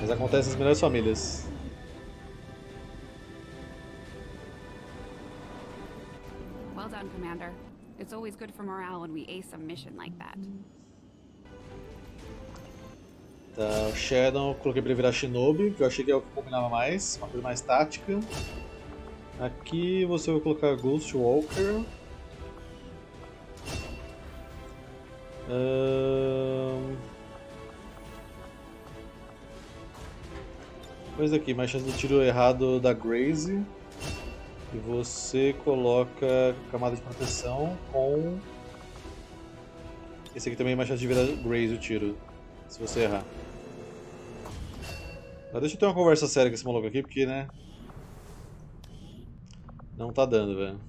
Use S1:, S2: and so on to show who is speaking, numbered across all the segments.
S1: Mas acontece nas melhores famílias.
S2: Well done, Commander. It's always good for morale when we ace a mission like that.
S1: Tá, o Shadow eu coloquei pra ele virar Shinobi, que eu achei que é o que combinava mais, uma coisa mais tática. Aqui você vai colocar Ghost Walker. Coisa aqui, mais chance do tiro errado da Graze. E você coloca camada de proteção com. Esse aqui também é mais chance de virar Graze o tiro, se você errar. Mas deixa eu ter uma conversa séria com esse maluco aqui, porque, né? Não tá dando, velho.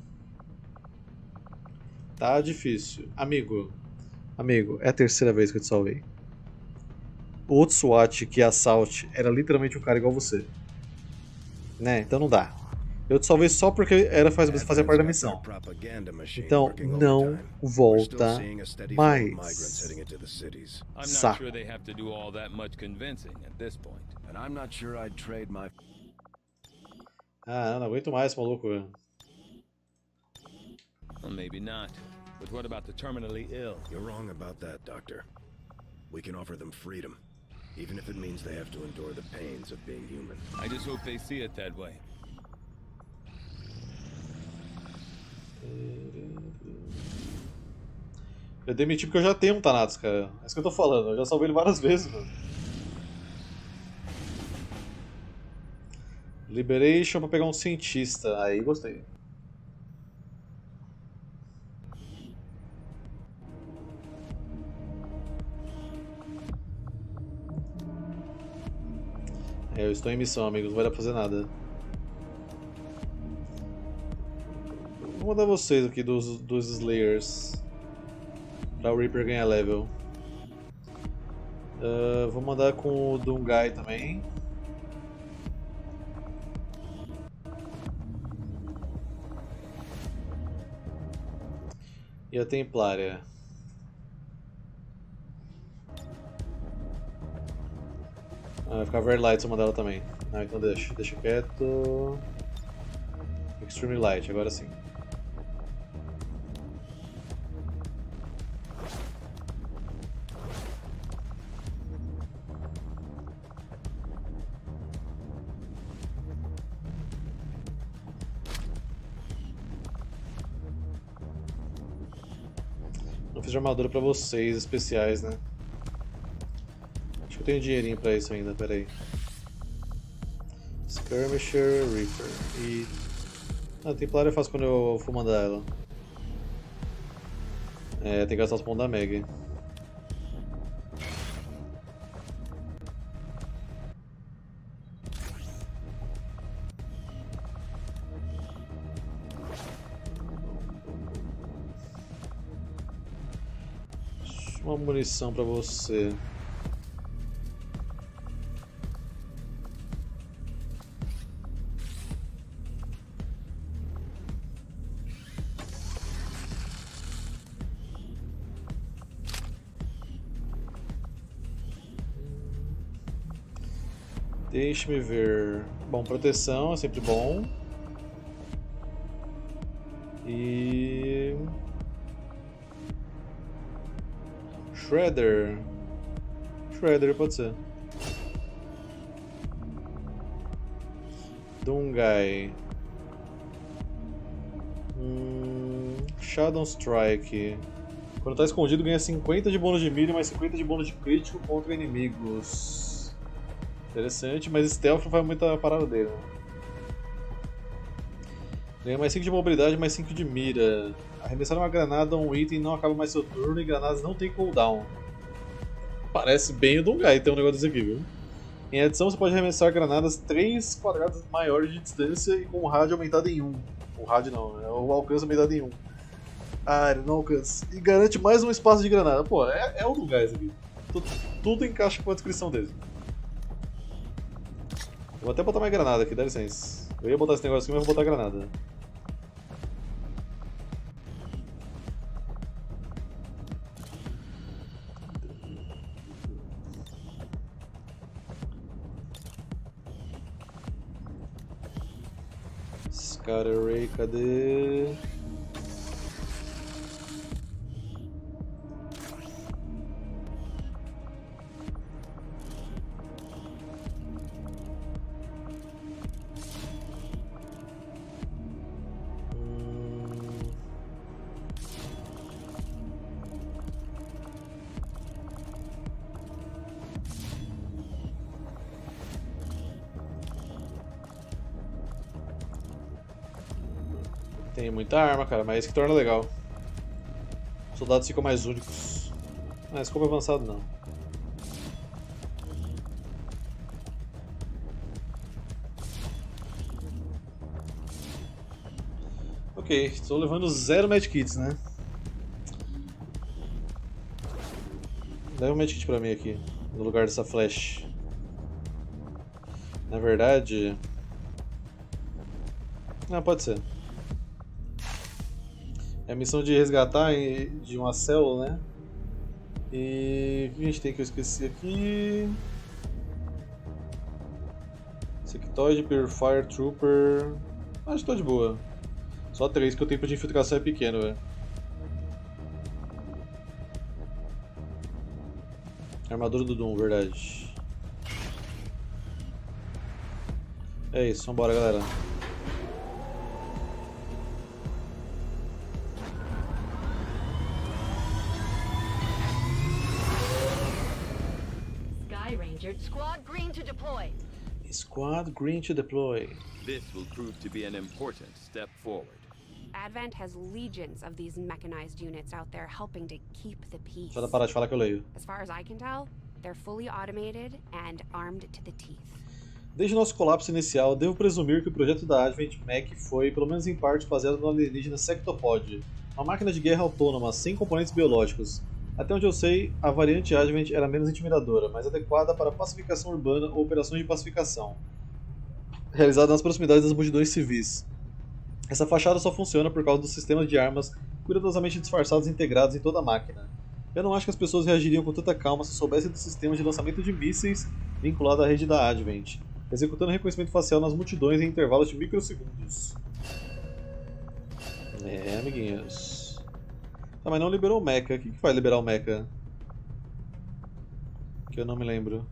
S1: Tá difícil. Amigo, é a terceira vez que eu te salvei. O outro SWAT que é Assault era literalmente um cara igual você. Né? Então não dá. Eu te salvei só porque era fazer parte da missão. Então não volta mais. Saco. Ah, não aguento mais esse maluco, velho.
S3: Well, maybe not. But what about the terminally ill?
S4: You're wrong about that, Doctor. We can offer them freedom, even if it means they have to endure the pains of being human.
S3: I just hope they see it that way.
S1: Eu demiti porque eu já tenho um Thanatos, cara. É isso que eu tô falando, eu já salvei ele várias vezes, mano. Liberation pra pegar um cientista, aí gostei. É, eu estou em missão, amigos, não vai dar pra fazer nada. Vou mandar vocês aqui dos Slayers. Pra o Reaper ganhar level. Vou mandar com o Dungai também. E a Templária. Vai ficar very light se eu mandar ela também. Ah, então deixa quieto. Extremely light, agora sim. Não fiz de armadura pra vocês, especiais, né? Acho que eu tenho dinheirinho pra isso ainda, peraí. Skirmisher, Reaper e... Ah, Templária eu faço quando eu for mandar ela. É, tem que gastar os pontos da Meg. Uma munição pra você. Deixe-me ver. Bom, proteção é sempre bom. E... Shredder. Shredder pode ser. Dungai. Shadow Strike. Quando tá escondido ganha 50 de bônus de mira, mais 50 de bônus de crítico contra inimigos. Interessante, mas Stealth não faz muita parada dele. Né? Ganha mais 5 de mobilidade, mais 5 de mira. Arremessar uma granada ou um item não acaba mais seu turno e granadas não tem cooldown. Parece bem o Dungai ter um negócio desse aqui, viu? Em adição, você pode arremessar granadas 3 quadrados maiores de distância e com o rádio aumentado em 1. O rádio não, é o alcance aumentado em 1. Ah, ele não alcança. E garante mais um espaço de granada. Pô, é o Dungai esse aqui. Tudo encaixa com a descrição dele. Vou até botar mais granada aqui, dá licença. Eu ia botar esse negócio aqui, mas vou botar granada. Scout Array, cadê? Tem muita arma, cara, mas é isso que torna legal. Os soldados ficam mais únicos. Mas como avançado não. Ok, estou levando 0 medkits, né? Leva um medkit pra mim aqui, no lugar dessa flash. Na verdade... Ah, pode ser. É a missão de resgatar de uma célula, né? E o que a gente tem que eu esqueci aqui? Sectoid, Purifier, Trooper... Acho que tô de boa. Só 3 que o tempo de infiltração é pequeno, velho. Armadura do Doom, verdade. É isso, vambora, galera.
S5: Sky Ranger, Squad Green to deploy.
S1: Squad Green to deploy.
S3: This will prove to be an important step forward.
S2: Advent has legions of these mechanized units out there helping to keep the peace.
S1: Só dá parar de falar que eu leio.
S2: As far as I can tell, they're fully automated and armed to the teeth.
S1: Desde nosso colapso inicial, devo presumir que o projeto da Advent Mech foi, pelo menos em parte, baseado no alienígena Sectopod, uma máquina de guerra autônoma, sem componentes biológicos. Até onde eu sei, a variante Advent era menos intimidadora, mais adequada para pacificação urbana ou operações de pacificação, realizada nas proximidades das multidões civis. Essa fachada só funciona por causa dos sistemas de armas cuidadosamente disfarçados e integrados em toda a máquina. Eu não acho que as pessoas reagiriam com tanta calma se soubessem dos sistemas de lançamento de mísseis vinculado à rede da Advent, executando reconhecimento facial nas multidões em intervalos de microsegundos. É, amiguinhos. Ah, mas não liberou o mecha. O que vai liberar o mecha? Que eu não me lembro.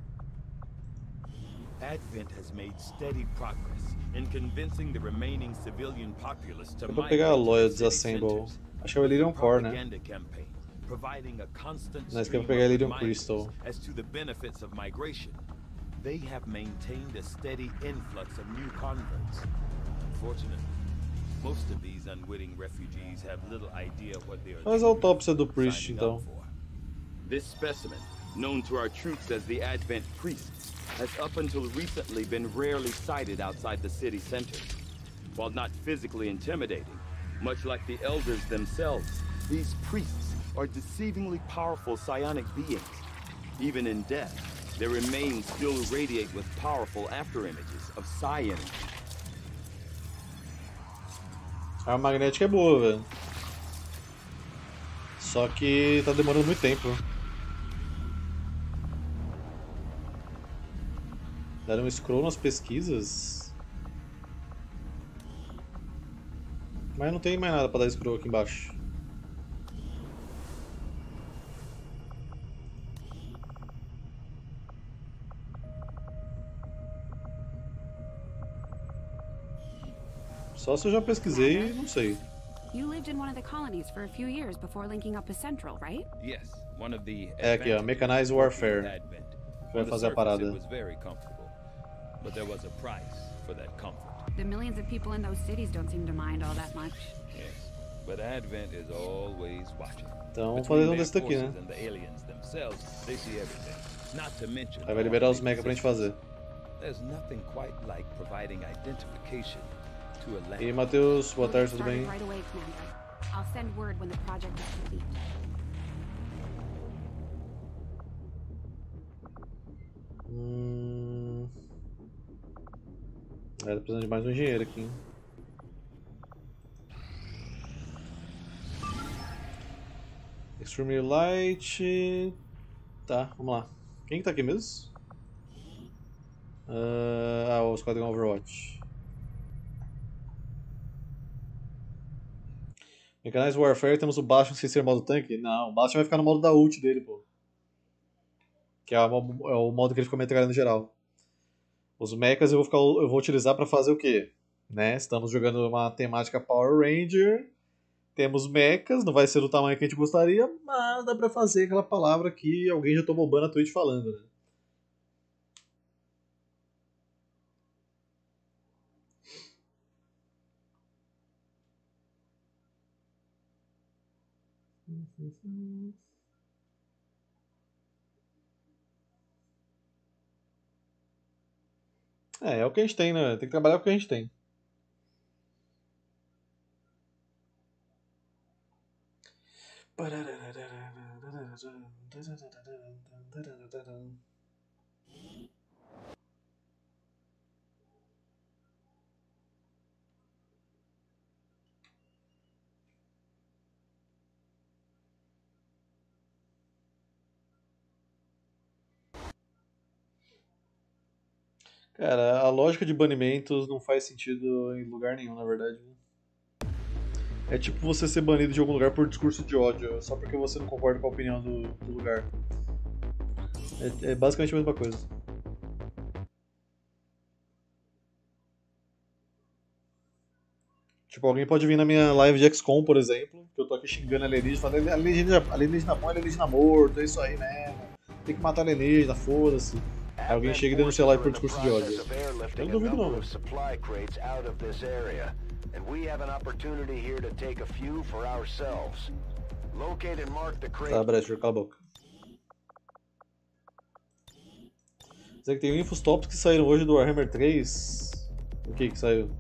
S3: Advent has made steady progress in convincing the remaining civilian populace to
S1: Eu vou pegar a Loyal Disassemble. Acho que é o Illyrian Core, né? Mas que eu vou pegar a Illyrian Crystal.
S3: As to the benefits of migration, they have maintained a steady influx of new converts. Unfortunately, most of these unwitting refugees have little idea what they are.
S1: Faz a autópsia do Priest,
S3: signing
S1: então.
S3: up for. This specimen, known to our troops as the Advent Priest, has up until recently been rarely sighted outside the city center. While not physically intimidating, much like the elders themselves, these priests are deceivingly powerful psionic beings. Even in death, their remains still radiate with powerful afterimages of psi energy.
S1: A arma magnética é boa, velho. Só que tá demorando muito tempo. Deram um scroll nas pesquisas. Mas não tem mais nada pra dar scroll aqui embaixo. Só se eu já pesquisei, não sei.
S2: You lived in one of the colonies for a few years before linking up with Central, right?
S3: Yes, one of the
S1: É aqui, ó, Mechanized Warfare. Vai fazer a parada.
S3: It was very comfortable, but there was a price for that comfort.
S2: The millions of people in those cities don't seem to mind all that much.
S3: Yes, but Advent is always watching.
S1: Então vamos fazer um
S3: Between
S1: desse
S3: their
S1: daqui, né?
S3: forces and the aliens themselves, they see everything. Not to mention
S1: Aí vai liberar os mecha pra gente fazer.
S3: There's nothing quite like providing identification to a land.
S1: E Matheus, boa
S2: We'll
S1: tarde,
S2: get
S1: tudo bem?
S2: started right away, Commander. I'll send word when the project is complete.
S1: Tô precisando de mais um engenheiro aqui, hein? Extremely Light. Tá, vamos lá. Quem que tá aqui mesmo? O Esquadrão Overwatch. Mechanized Warfare, temos o Bastion sem ser modo tanque? Não, o Bastion vai ficar no modo da ult dele, pô. Que é o modo que ele fica metralhando no geral. Os mechas eu vou utilizar pra fazer o quê? Né? Estamos jogando uma temática Power Ranger. Temos mechas, não vai ser do tamanho que a gente gostaria, mas dá pra fazer aquela palavra que alguém já tomou ban na Twitch falando, né? É o que a gente tem, né? Tem que trabalhar com o que a gente tem. Cara, a lógica de banimentos não faz sentido em lugar nenhum, na verdade. É tipo você ser banido de algum lugar por discurso de ódio, só porque você não concorda com a opinião do lugar. É basicamente a mesma coisa. Tipo, alguém pode vir na minha live de XCOM, por exemplo, que eu tô aqui xingando alienígena, falando alienígena bom, alienígena morto, é isso aí mesmo. Tem que matar alienígena, foda-se. Aí alguém chega e denuncia a live por discurso de ódio. Eu não duvido não, velho. Tá, Brecher, cala a boca. Dizer que tem infos tops que saíram hoje do Warhammer 3. O que saiu?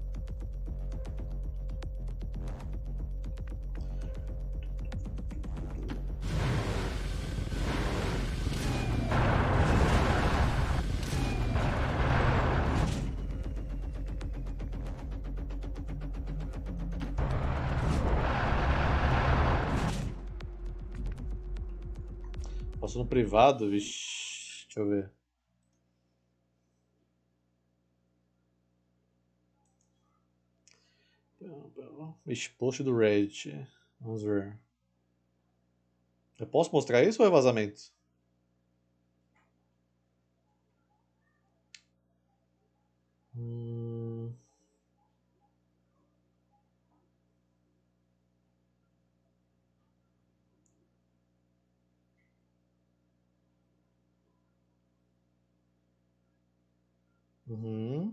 S1: Passou no privado? Vixi, deixa eu ver. Vixe, post do Reddit. Vamos ver. Eu posso mostrar isso ou é vazamento? Uhum.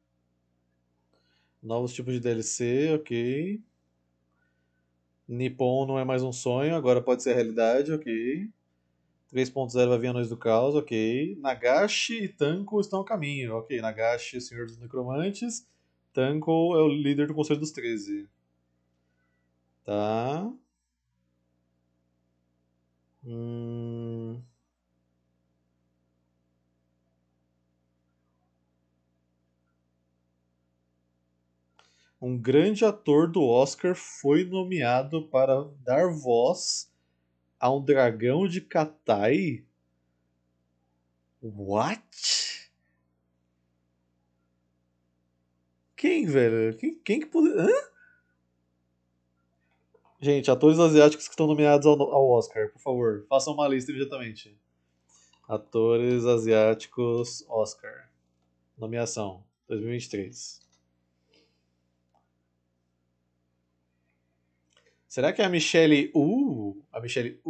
S1: Novos tipos de DLC, ok. Nippon não é mais um sonho, agora pode ser realidade, ok. 3.0 vai vir Anões do Caos, ok. Nagashi e Tanko estão a caminho, ok. Nagashi, Senhor dos Necromantes. Tanko é o líder do Conselho dos 13. Tá. Um grande ator do Oscar foi nomeado para dar voz a um dragão de Katai? What? Quem, velho? Quem que poderia... Hã? Gente, atores asiáticos que estão nomeados ao Oscar, por favor, façam uma lista imediatamente. Atores asiáticos Oscar. Nomeação 2023. Será que é a Michelle A Michelle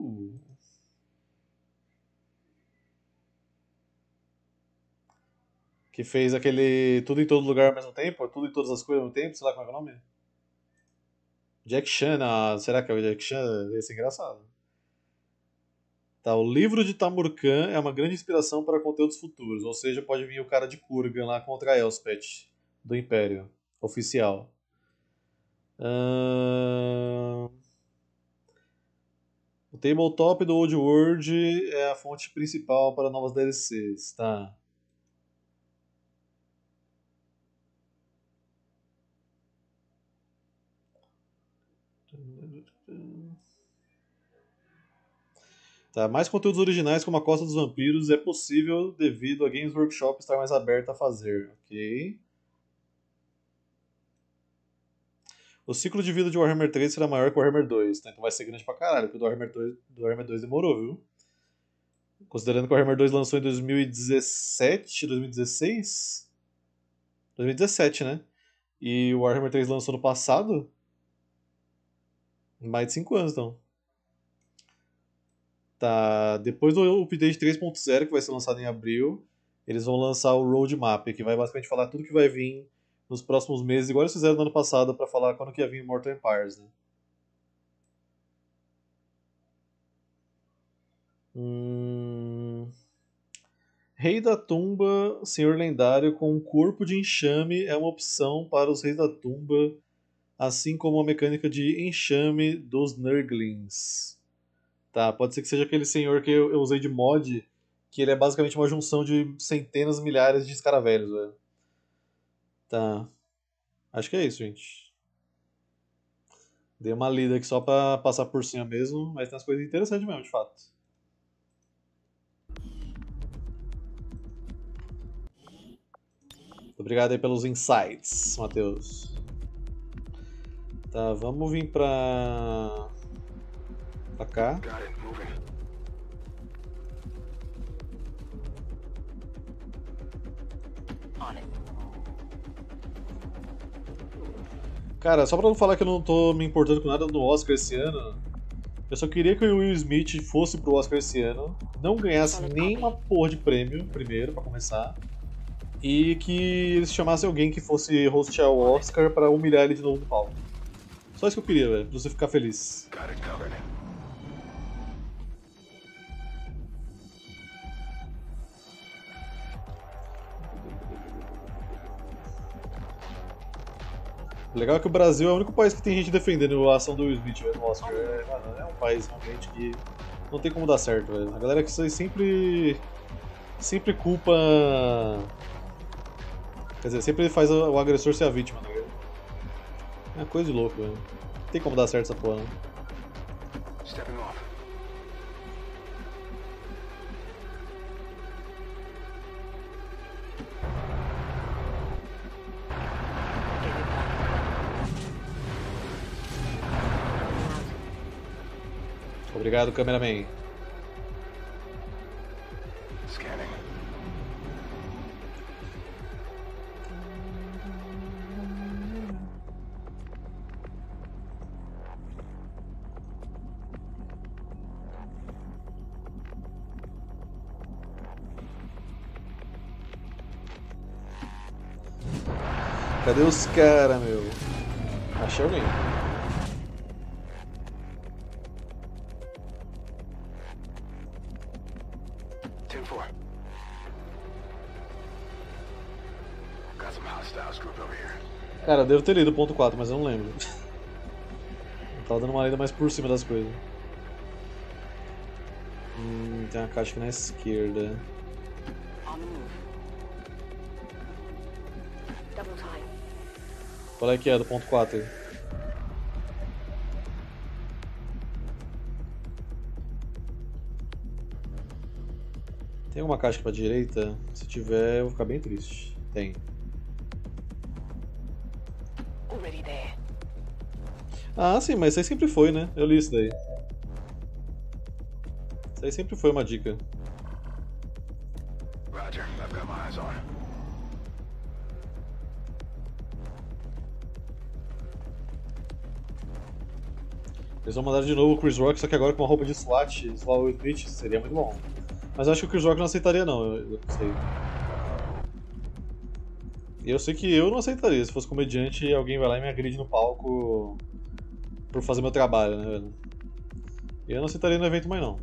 S1: que fez aquele Tudo em Todo Lugar ao mesmo tempo? Tudo em Todas as Coisas ao mesmo tempo? Sei lá como é o nome. Jack Chan, será que é o Jack Chan? Esse é engraçado. Tá, o livro de Tamurkhan é uma grande inspiração para conteúdos futuros, ou seja, pode vir o cara de Kurgan lá contra Elspeth, do Império, oficial. O tabletop do Old World é a fonte principal para novas DLCs, tá? Tá, mais conteúdos originais como a Costa dos Vampiros é possível devido a Games Workshop estar mais aberta a fazer, ok? O ciclo de vida de Warhammer 3 será maior que o Warhammer 2, tá? Então vai ser grande pra caralho, porque o do Warhammer 2 demorou, viu? Considerando que o Warhammer 2 lançou em 2017, 2016? 2017, né? E o Warhammer 3 lançou no passado? Mais de 5 anos, então. Tá, depois do update 3.0, que vai ser lançado em abril, eles vão lançar o Roadmap, que vai basicamente falar tudo que vai vir nos próximos meses, igual eles fizeram no ano passado pra falar quando que ia vir Mortal Empires, né? Rei da Tumba, Senhor Lendário com um corpo de enxame é uma opção para os Reis da Tumba, assim como a mecânica de enxame dos Nurglings. Tá, pode ser que seja aquele senhor que eu usei de mod, que ele é basicamente uma junção de centenas, milhares de escaravelhos, velho. Tá. Acho que é isso, gente. Dei uma lida aqui só pra passar por cima mesmo, mas tem umas coisas interessantes mesmo, de fato. Obrigado aí pelos insights, Matheus. Tá, vamos vir pra cá. Cara, só pra não falar que eu não tô me importando com nada no Oscar esse ano, eu só queria que o Will Smith fosse pro Oscar esse ano, não ganhasse nenhuma porra de prêmio, primeiro, pra começar, e que eles chamassem alguém que fosse hostear o Oscar pra humilhar ele de novo no palco. Só isso que eu queria, velho, pra você ficar feliz. O legal é que o Brasil é o único país que tem gente defendendo a ação do Will Smith no Oscar. É um país realmente que não tem como dar certo, velho. A galera que sempre culpa. Quer dizer, sempre faz o agressor ser a vítima, tá ligado? É coisa de louco, velho. Não tem como dar certo essa porra, não. Obrigado, cameraman. Cadê os caras, meu? Achei alguém. Cara, eu devo ter lido o ponto 4, mas eu não lembro. Eu tava dando uma lida mais por cima das coisas. Tem uma caixa aqui na esquerda. Qual é que é do ponto 4 aí? Tem alguma caixa aqui pra direita? Se tiver, eu vou ficar bem triste. Tem. Ah, sim, mas isso aí sempre foi, né? Eu li isso daí. Isso aí sempre foi uma dica.
S4: Roger, I've got my eyes on it.
S1: Eles vão mandar de novo o Chris Rock, só que agora com uma roupa de SWAT, igual o Will Smith, seria muito bom. Mas eu acho que o Chris Rock não aceitaria não, eu não sei. E eu sei que eu não aceitaria, se fosse comediante e alguém vai lá e me agride no palco por fazer meu trabalho, né, velho? Eu não aceitaria no evento mais não.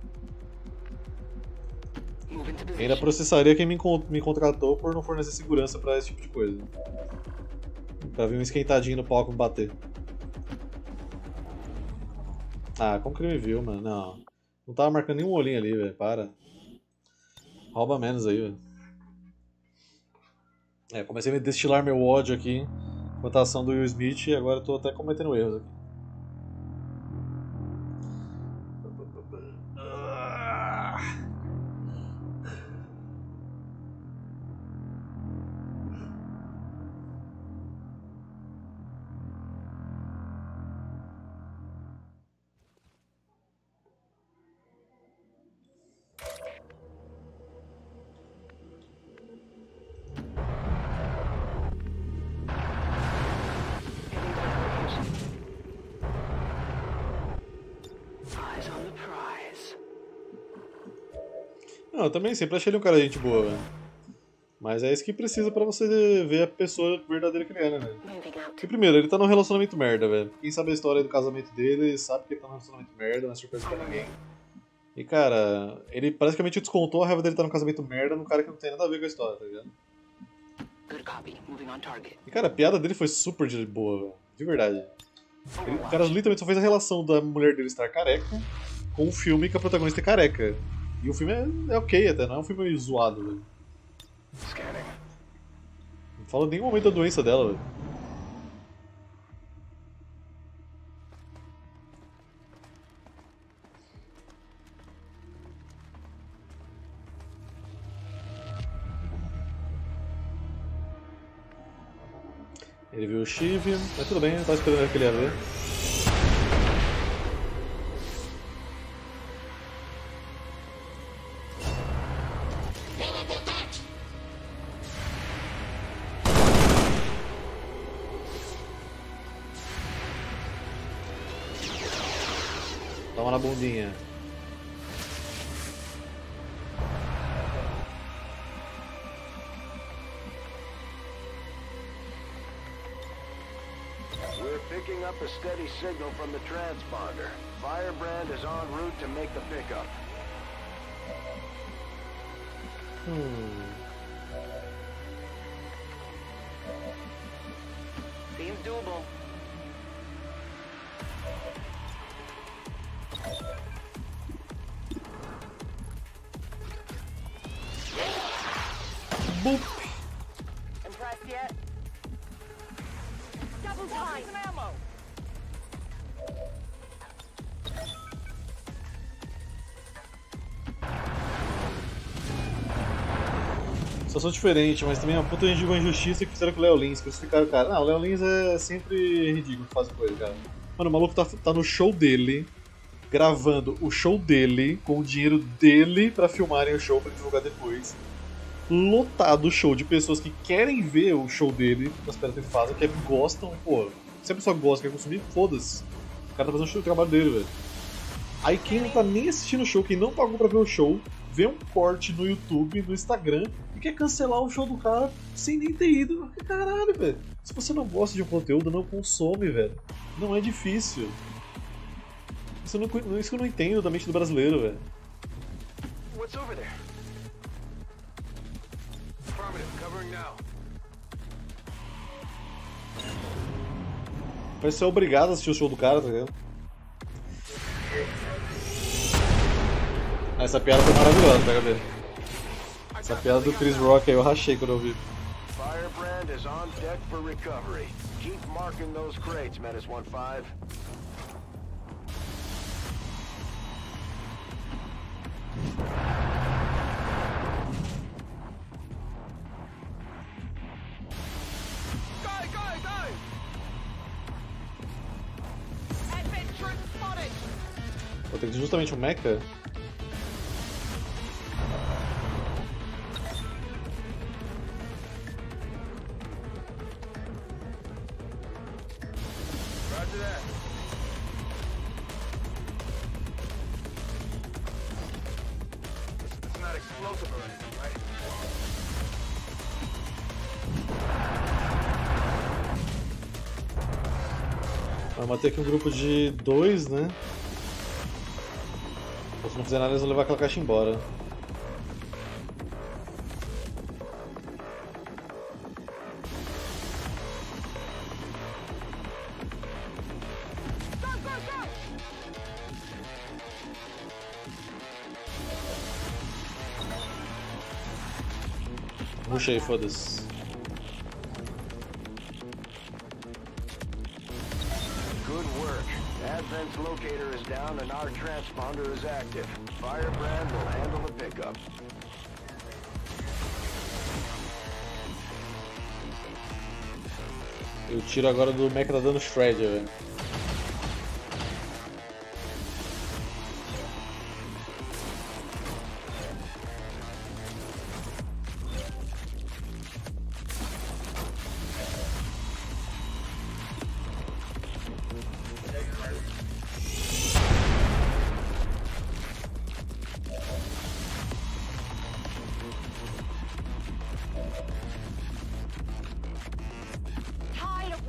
S1: E ainda processaria quem me contratou por não fornecer segurança pra esse tipo de coisa. Pra vir um esquentadinho no palco me bater. Ah, como que ele me viu, mano? Não. Não tava marcando nenhum olhinho ali, velho. Para. Rouba menos aí, velho. É, comecei a me destilar meu ódio aqui quanto à ação do Will Smith e agora eu tô até cometendo erros aqui. Não, eu também sempre achei ele um cara de gente boa, velho. Mas é isso que precisa pra você ver a pessoa verdadeira que ele é, né, velho? E primeiro, ele tá num relacionamento merda, velho. Quem sabe a história do casamento dele sabe que ele tá num relacionamento merda, não é surpresa pra ninguém. E cara, ele praticamente descontou a raiva dele tá num casamento merda num cara que não tem nada a ver com a história, tá ligado? E cara, a piada dele foi super de boa, velho. De verdade. O cara literalmente só fez a relação da mulher dele estar careca com o filme que a protagonista é careca. E o filme é ok até, não é um filme meio zoado, velho. Não fala em nenhum momento da doença dela, velho. Ele viu o Shiv, mas tudo bem, eu tava esperando que ele ia ver. Toma na bundinha.
S4: We're picking up a steady signal from the transponder. Firebrand is en route to make the pickup.
S5: Seems doable.
S1: Boop.
S5: Impressed yet? Double time. Ammo.
S1: Situação diferente, mas também é uma puta gente de injustiça que fizeram com o Léo Lins, crucificaram o cara. Não, o Léo Lins é sempre ridículo fazer coisa, cara. Mano, o maluco tá no show dele, gravando o show dele, com o dinheiro dele pra filmarem o show pra divulgar depois. Lotado o show de pessoas que querem ver o show dele, nas pedras que ele faz, que gostam, pô. Se a pessoa gosta, quer consumir, foda-se. O cara tá fazendo o show do trabalho dele, velho. Aí quem não tá nem assistindo o show, quem não pagou pra ver o show, vê um corte no YouTube, no Instagram, e quer cancelar o show do cara sem nem ter ido. Caralho, velho. Se você não gosta de um conteúdo, não consome, velho. Não é difícil. Isso que eu não entendo da mente do brasileiro, velho.
S4: What's over there? Affirmative, covering now.
S1: Vai ser obrigado a assistir o show do cara, tá ligado? Essa piada foi maravilhosa, pega dele. Essa piada do Chris Rock aí eu rachei quando eu vi.
S4: Firebrand is on deck for recovery. Keep marking those crates, Menace 1-5.
S5: Go! Advent troop spotted.
S1: Vou ter que justamente um mecha.
S4: Roger that. It's not explosive or anything, right?
S1: Vai manter aqui um grupo de 2, né? Se não fizer nada, eles vão levar aquela caixa embora. Rushei, foda-se.
S4: Good work. Advent's locator is down and our transponder is active. Firebrand will handle the pickup.
S1: E o tiro agora do mecha tá dando shredder, velho.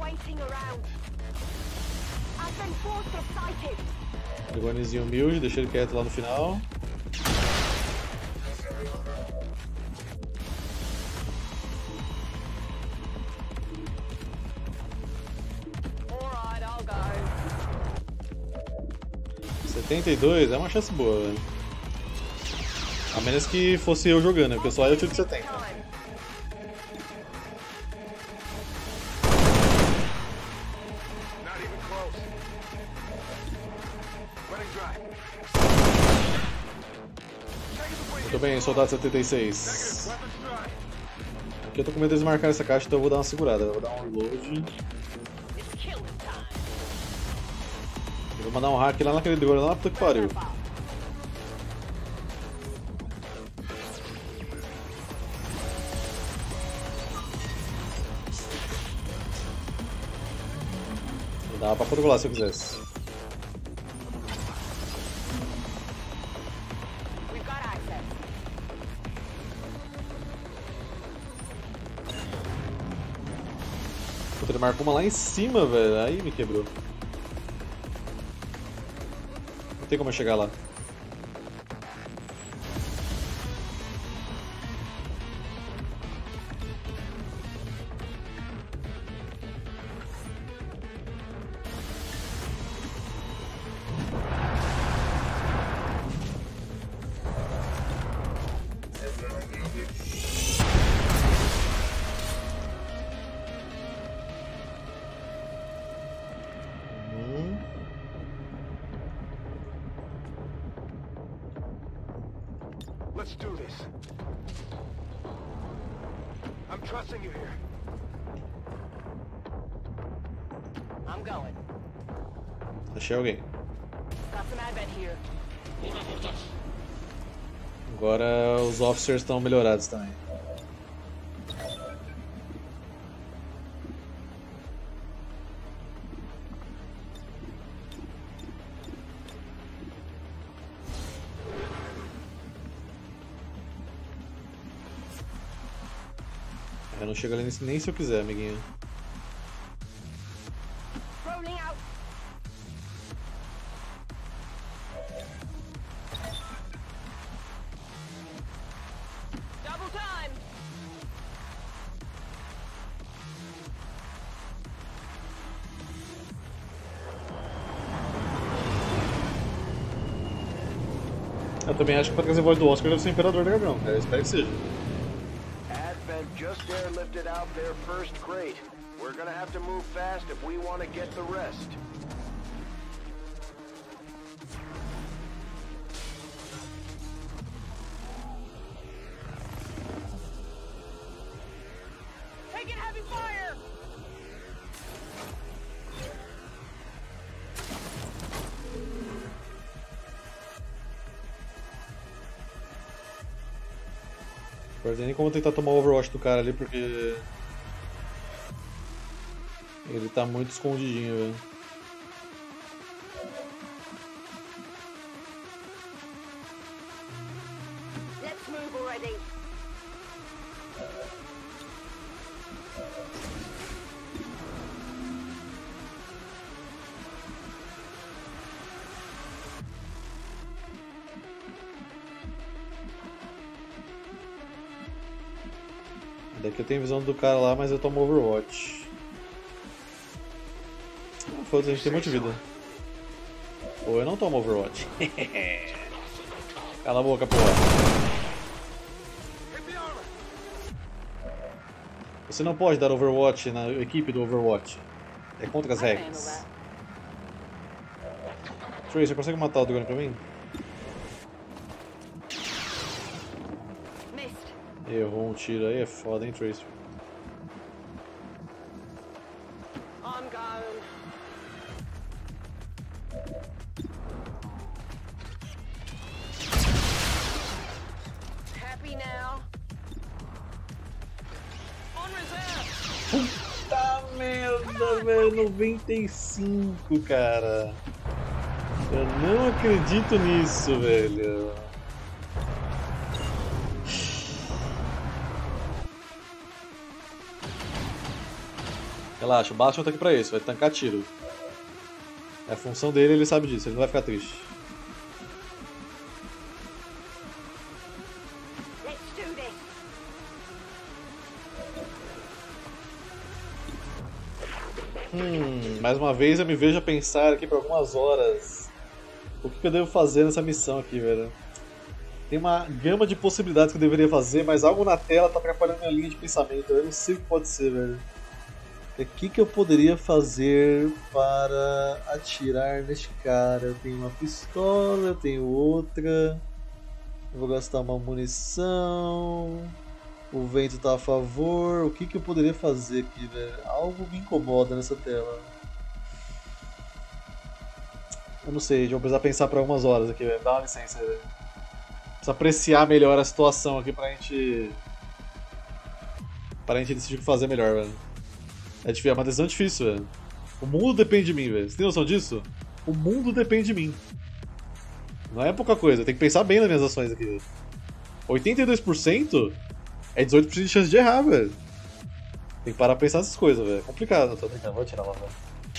S5: waiting around. Advent fortress sighted.
S1: Dragonizinho humilde, deixa ele quieto lá no final.
S5: Alright, I'll go.
S1: 72 é uma chance boa, velho. A menos que fosse eu jogando, porque só eu tiro de 70.
S5: Time.
S4: Not even close. Running dry.
S1: Muito bem, soldado 76.
S4: Weapons dry.
S1: Aqui eu tô com medo de desmarcar essa caixa, então eu vou dar uma segurada. Eu vou dar um reload.
S5: It's killing time.
S1: Eu vou mandar um hack lá naquele drone lá na puta que pariu. Dava pra protocolar se eu quisesse.
S5: We've got access.
S1: Puta, ele marcou uma lá em cima, velho. Aí me quebrou. Não tem como eu chegar lá.
S4: Let's do this. I'm trusting you here.
S5: I'm going.
S1: Achei alguém.
S5: Got some advent here.
S1: Agora os officers estão melhorados também. Eu não chego ali nem se eu quiser, amiguinho.
S5: Rolling out. Double time.
S1: Eu também acho que pra trazer voz do Oscar deve ser o Imperador Dragão, cara. Eu espero que seja.
S4: Advent just airlifted out their first crate. We're gonna have to move fast if we want to get the rest.
S5: Taking heavy fire.
S1: Não tem nem como tentar tomar o Overwatch do cara ali, porque ele tá muito escondidinho, velho.
S5: Let's move already.
S1: Daqui eu tenho visão do cara lá, mas eu tomo Overwatch. Foda-se, a gente tem muita vida. Ou eu não tomo Overwatch. Cala a boca, porra. Você não pode dar Overwatch na equipe do Overwatch. É contra as regras. Tracer, consegue matar o drone pra mim?
S5: Missed.
S1: Errou um tiro aí, é foda, hein, Tracer?
S5: I'm going. Happy now. On reserve.
S1: Puta merda, velho, 95, cara. Eu não acredito nisso, velho. Relaxa, o Bastion tá aqui pra isso, vai tancar tiro. É a função dele, ele sabe disso, ele não vai ficar triste.
S5: Let's do this.
S1: Mais uma vez eu me vejo a pensar aqui por algumas horas. O que eu devo fazer nessa missão aqui, velho? Tem uma gama de possibilidades que eu deveria fazer, mas algo na tela tá atrapalhando minha linha de pensamento. Eu não sei o que pode ser, velho. O que eu poderia fazer para atirar neste cara? Eu tenho uma pistola, eu tenho outra. Eu vou gastar uma munição. O vento tá a favor. O que eu poderia fazer aqui, velho? Algo me incomoda nessa tela. Eu não sei, vou precisar pensar por algumas horas aqui, velho. Dá uma licença, velho. Precisa apreciar melhor a situação aqui pra gente decidir o que fazer melhor, velho. É difícil, é uma decisão difícil, velho. O mundo depende de mim, velho. Você tem noção disso? O mundo depende de mim. Não é pouca coisa, tem que pensar bem nas minhas ações aqui, velho. 82% é 18% de chance de errar, velho. Tem que parar pra pensar nessas coisas, velho. É complicado, não tô brincando, vou tirar lá, velho.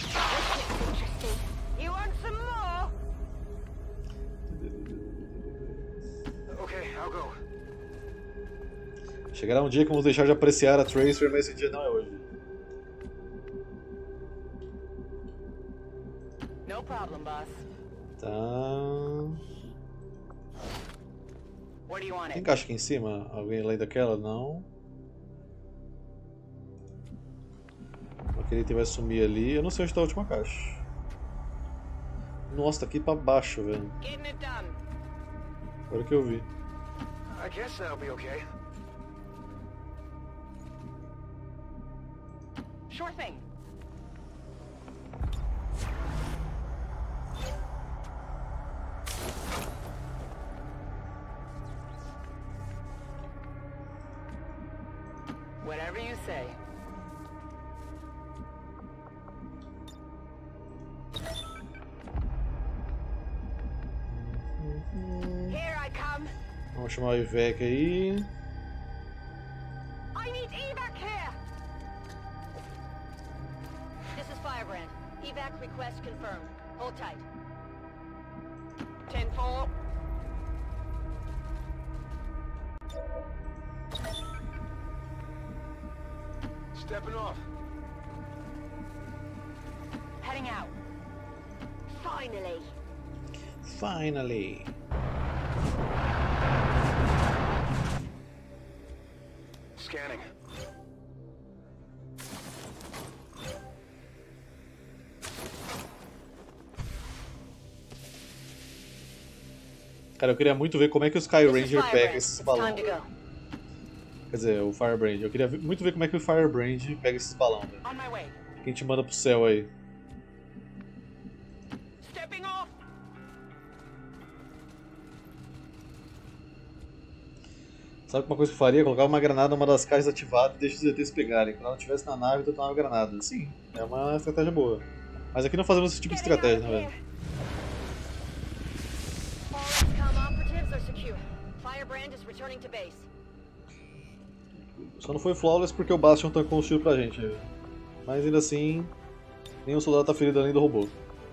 S5: You want some more?
S4: Okay, I'll go.
S1: Chegará um dia que vamos deixar de apreciar a Tracer, mas esse dia não é hoje.
S5: No problem, boss.
S1: Tá.
S5: Where do you want
S1: Tem
S5: it?
S1: caixa aqui em cima? Alguém além daquela? Não. Aquele item vai sumir ali. Eu não sei onde está a última caixa. Nossa, tá aqui pra baixo, velho.
S5: Getting it done.
S1: Agora que eu vi.
S4: I guess that'll be okay.
S5: Sure thing. Whatever you say. Here I come.
S1: Vamos chamar o Ivek aí.
S5: I need evac here.
S6: This is Firebrand. Evac request confirmed. Hold tight.
S5: 10-4.
S4: Stepping off.
S6: Heading out.
S5: Finally.
S1: Finally.
S4: Scanning.
S1: Cara, eu queria muito ver como é que o Sky
S6: This is
S1: Ranger
S6: Firebrand.
S1: pega esses
S6: It's
S1: balões.
S6: time to go.
S1: Quer dizer, o Firebrand. Eu queria muito ver como é que o Firebrand pega esses balões, velho.
S5: On my way.
S1: Quem te manda pro céu aí?
S5: Stepping off.
S1: Sabe uma coisa que eu faria? Colocar uma granada numa das caixas ativadas e deixar os ETs pegarem. Quando ela estivesse na nave, detonar uma granada. Sim, é uma estratégia boa. Mas aqui não fazemos esse tipo de
S5: Getting out
S1: estratégia,
S5: of
S1: né,
S5: here.
S1: velho?
S6: All XCOM operatives are secure. Firebrand is returning to base.
S1: Só não foi flawless porque o Bastion tancou um tiro pra gente. Velho. Mas ainda assim, nenhum soldado tá ferido além do robô.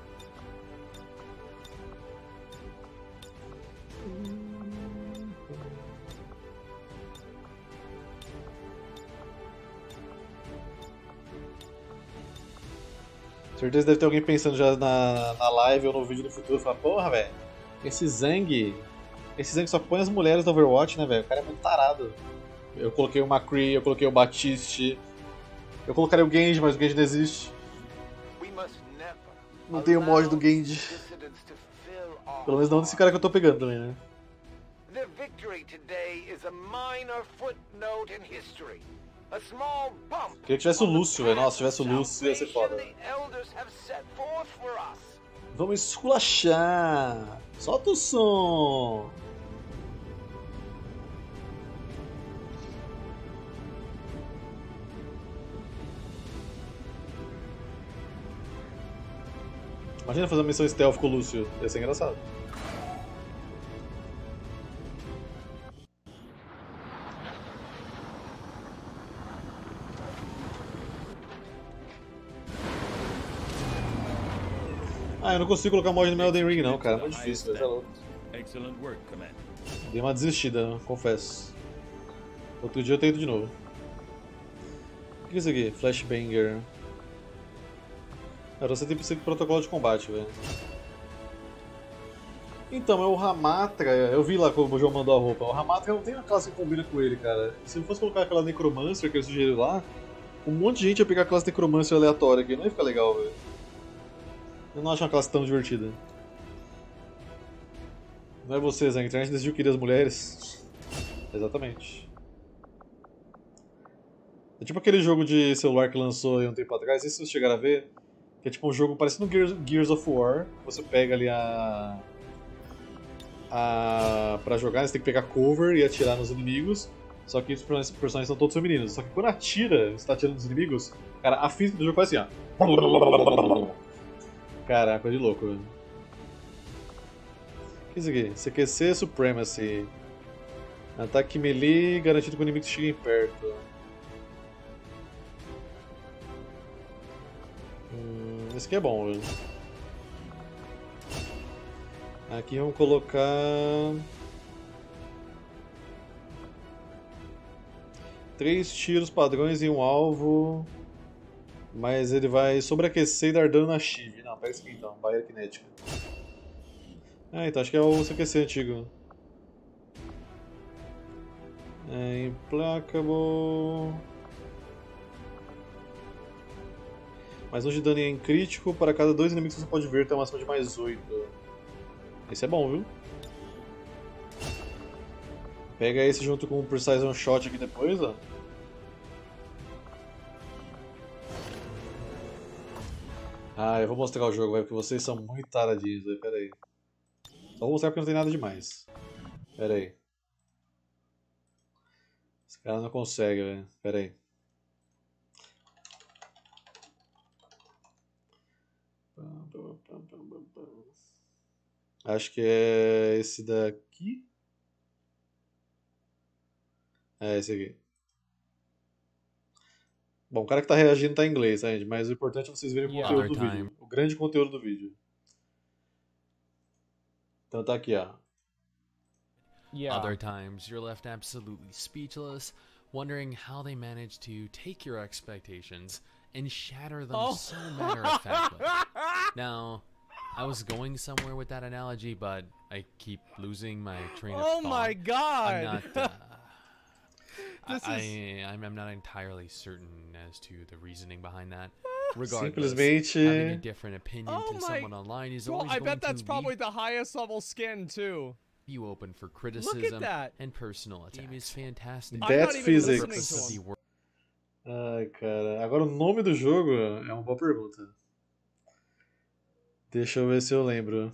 S1: Certeza deve ter alguém pensando já na live ou no vídeo do futuro, falar, porra, velho, esse Zang só põe as mulheres do Overwatch, né, velho? O cara é muito tarado. Eu coloquei o McCree, eu coloquei o Batiste, eu colocaria o Genji, mas o Genji não existe.
S4: We must never
S1: Não tem o mod do Genji.
S4: dissidents to fill our
S1: Pelo menos não desse cara que eu tô pegando também, né?
S4: Their victory today is a minor footnote in history. A small bump.
S1: Queria que tivesse o Lúcio, velho. Nossa, se tivesse o Lúcio ia ser foda.
S4: The elders have set forth for us.
S1: Vamos esculachar! Solta o som! Imagina fazer uma missão stealth com o Lúcio, ia ser engraçado. Ah, eu não consigo colocar mod no meu Elden Ring não, cara. É muito difícil, velho. Tá louco.
S3: Excellent work, Commander.
S1: Dei uma desistida, confesso. Outro dia eu tento de novo. O que é isso aqui? Flashbanger. Cara, você tem que ser protocolo de combate, velho. Então, é o Ramatra. Eu vi lá como o João mandou a roupa. O Ramatra não tem uma classe que combina com ele, cara. Se eu fosse colocar aquela Necromancer que eu sugeri lá, um monte de gente ia pegar a classe Necromancer aleatória aqui. Não ia ficar legal, velho. Eu não acho uma classe tão divertida. Não é vocês, a internet decidiu que queria as mulheres. Exatamente. É tipo aquele jogo de celular que lançou aí um tempo atrás, não sei se vocês chegaram a ver. Que é tipo um jogo parecendo Gears of War. Você pega ali pra jogar, você tem que pegar cover e atirar nos inimigos. Só que os personagens são todos femininos. Só que quando atira, você tá atirando nos inimigos, cara, a física do jogo faz assim, ó. Caraca, coisa de louco, velho. O que é isso aqui? CQC Supremacy. Ataque melee garantido que o inimigo chegue perto. Esse aqui é bom, velho. Aqui vamos colocar... 3 tiros padrões em um alvo. Mas ele vai sobreaquecer e dar dano na Shiv. Não, pega esse aqui então, barreira cinética. Ah, então acho que é o CQC antigo. É Implacable. Mais 1 de dano em crítico. Para cada 2 inimigos que você pode ver, tem uma máxima de mais 8. Esse é bom, viu? Pega esse junto com o Precise One Shot aqui depois, ó. Ah, eu vou mostrar o jogo, velho, porque vocês são muito taradinhos, velho. Pera aí. Só vou mostrar porque não tem nada demais. Pera aí. Esse cara não consegue, velho. Pera aí. Acho que é esse daqui. É esse aqui. Bom, o cara que tá reagindo tá em inglês, tá, gente? Mas o importante é vocês verem o conteúdo do vídeo. O grande conteúdo do vídeo. Então tá aqui, ó.
S7: Other times, you're left absolutely speechless, wondering how they managed to take your expectations and shatter them so matter-of-factly. Now, I was going somewhere with that analogy, but I keep losing my train of thought.
S8: Oh my god!
S7: I'm not... I'm not entirely certain as to the reasoning behind that. Regardless, having a different opinion to someone online is always
S8: I
S7: going
S8: bet that's
S7: to
S8: probably the highest level skin too.
S7: You open for criticism and personal attacks. The game is fantastic.
S1: That's physics. Ai, cara. Agora o nome do jogo é uma boa pergunta. Deixa eu ver se eu lembro.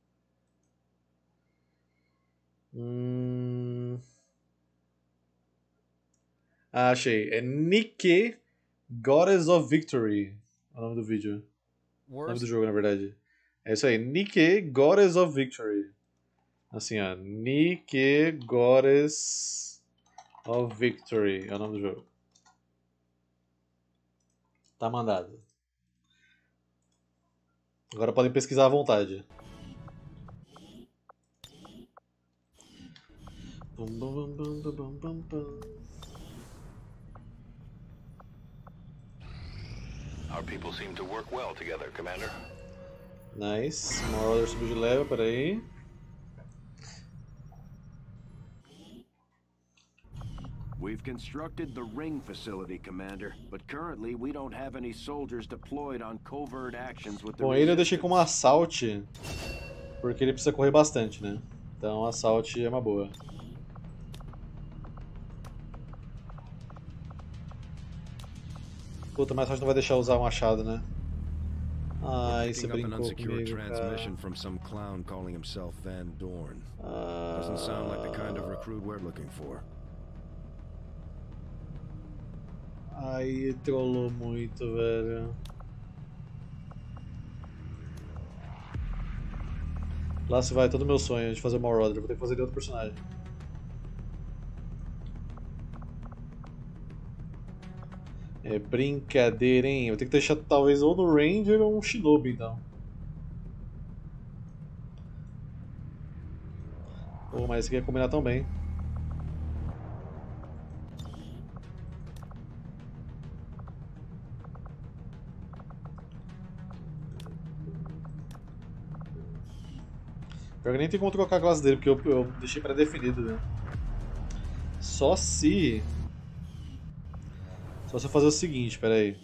S1: Ah, achei. É Nike Goddess of Victory. É o nome do vídeo. O nome do jogo, na verdade. É isso aí. Nike Goddess of Victory. Assim, ó. Nike Goddess of Victory. É o nome do jogo. Tá mandado. Agora podem pesquisar à vontade.
S4: Our people seem to work well together, Commander.
S1: Nice. Uma order subiu de level, peraí.
S9: We've constructed the ring facility, Commander, but currently we don't have any soldiers deployed on covert actions with the
S1: Bom, ele eu deixei como assault, porque ele precisa correr bastante, né? Então assault é uma boa. Puta, mas a gente não vai deixar usar o machado, né? Ai, você brincou comigo, cara.
S10: From some clown calling himself Van Dorn. Doesn't sound like the kind of recruit we're looking for.
S1: Ai, trollou muito, velho. Lá se vai todo o meu sonho de fazer uma Marauder. Vou ter que fazer de outro personagem. É brincadeira, hein? Vou ter que deixar talvez ou no Ranger ou um Shinobi, então. Pô, mas esse aqui ia combinar tão bem. Pior que nem tem como trocar a classe dele, porque eu deixei pré-definido, né? Só se eu fazer o seguinte, pera aí.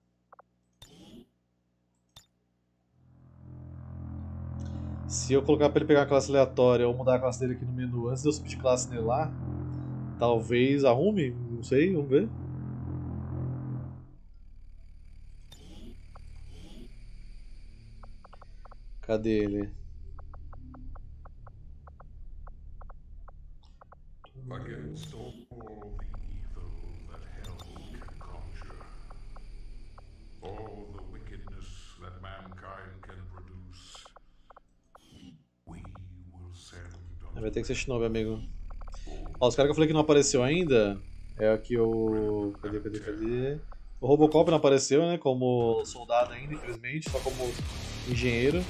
S1: Se eu colocar pra ele pegar a classe aleatória ou mudar a classe dele aqui no menu antes de eu subir de classe nele lá, talvez arrume, não sei, vamos ver. Cadê ele?
S11: Against all the evil that hell can conjure, all the wickedness that mankind can produce, we will send.
S1: Vai ter que ser Shinobi, amigo. Ó, os caras que eu falei que não apareceu ainda é aqui o. Cadê? O Robocop não apareceu, né? Como soldado ainda, infelizmente, só como engenheiro.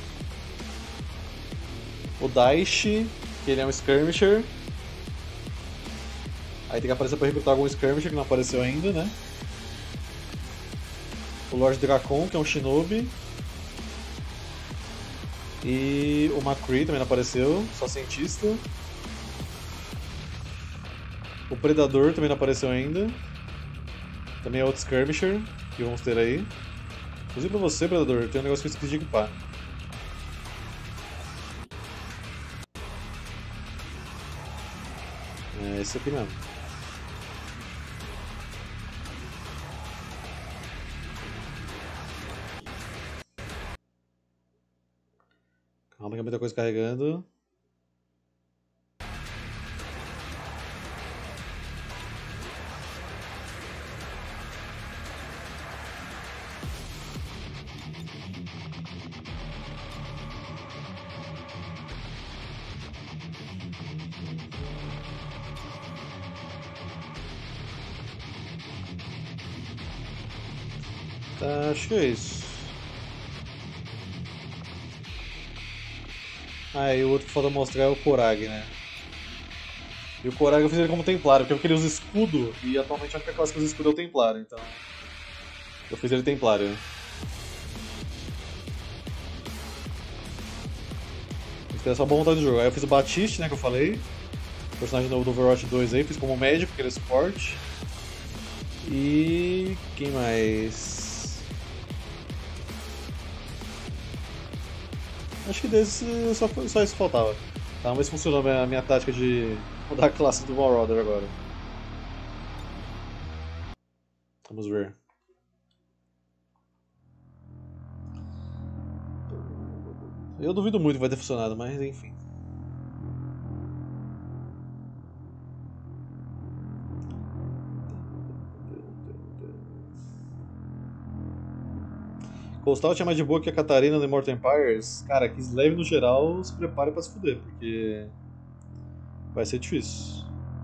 S1: O Daishi, que ele é um skirmisher. Aí tem que aparecer pra recrutar algum skirmisher que não apareceu ainda, né? O Lord Dracon, que é um shinobi. E o McCree também não apareceu, só cientista. O Predador também não apareceu ainda. Também é outro skirmisher que vamos ter aí. Inclusive pra você, Predador, tem um negócio que eu esqueci de equipar. É esse aqui mesmo. Calma que é muita coisa carregando. Tá, acho que é isso. Ah, e o outro que falta mostrar é o Korag, né? E o Korag eu fiz ele como Templário, porque ele usa escudo, e atualmente a única classe que usa escudo é o Templário, então... eu fiz ele Templário. Isso é só boa vontade do jogo. Aí eu fiz o Batiste, né, que eu falei. Personagem novo do Overwatch 2 aí, fiz como médico, porque ele é suporte. E... quem mais? Acho que desse só isso faltava. Tá, vamos ver se funcionou a minha tática de mudar a classe do Marauder agora. Vamos ver. Eu duvido muito que vai ter funcionado, mas enfim. Coastal tinha mais de boa que a Catarina no Immortal Empires. Cara, Kislev no geral se prepare pra se fuder, porque vai ser difícil.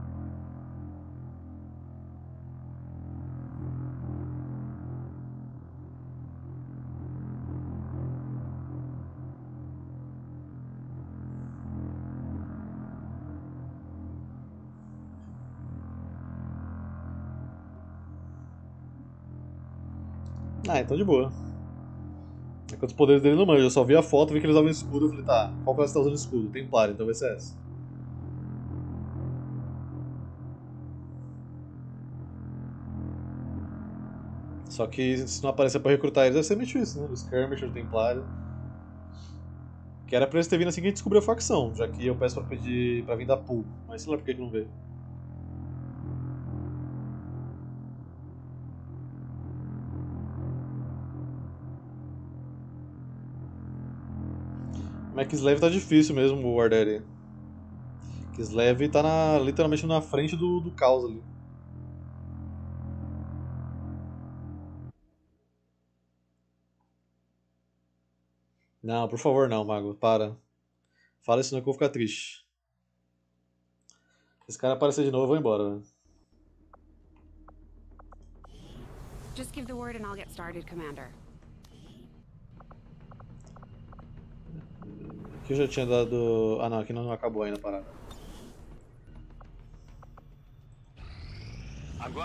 S1: Ah, então de boa. É que os poderes dele não manjam, eu só vi a foto, vi que ele usava um escudo, eu falei, tá, qual classe tá usando escudo? Templário, então vai ser essa. Só que se não aparecer pra recrutar eles, deve ser meio difícil, né? O Skirmisher, o Templário. Que era pra eles terem vindo assim que a gente descobriu a facção, já que eu peço pra pedir pra vir da pool, mas sei lá por que não veio. Mas Kislev tá difícil mesmo, o Warderi. Kislev tá literalmente na frente do caos ali. Não, por favor não, Mago, para. Fala isso não que eu vou ficar triste. Se esse cara aparecer de novo, eu vou embora, velho.
S2: Just give the word and I'll get started, Commander.
S1: Aqui eu já tinha dado... ah não, aqui não acabou ainda a parada.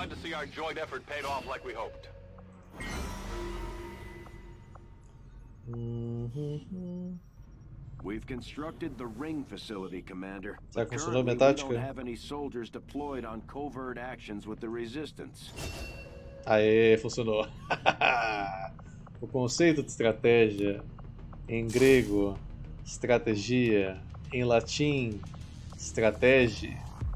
S4: glad to see our joint effort paid off like we hoped.
S9: We've constructed the ring facility, Commander.
S1: Será
S9: But
S1: que funcionou
S9: currently
S1: minha
S9: we
S1: tática?
S9: don't have any soldiers deployed on covert actions with the Resistance.
S1: Aê, funcionou. O conceito de estratégia em grego, estratégia, em latim, estratégia.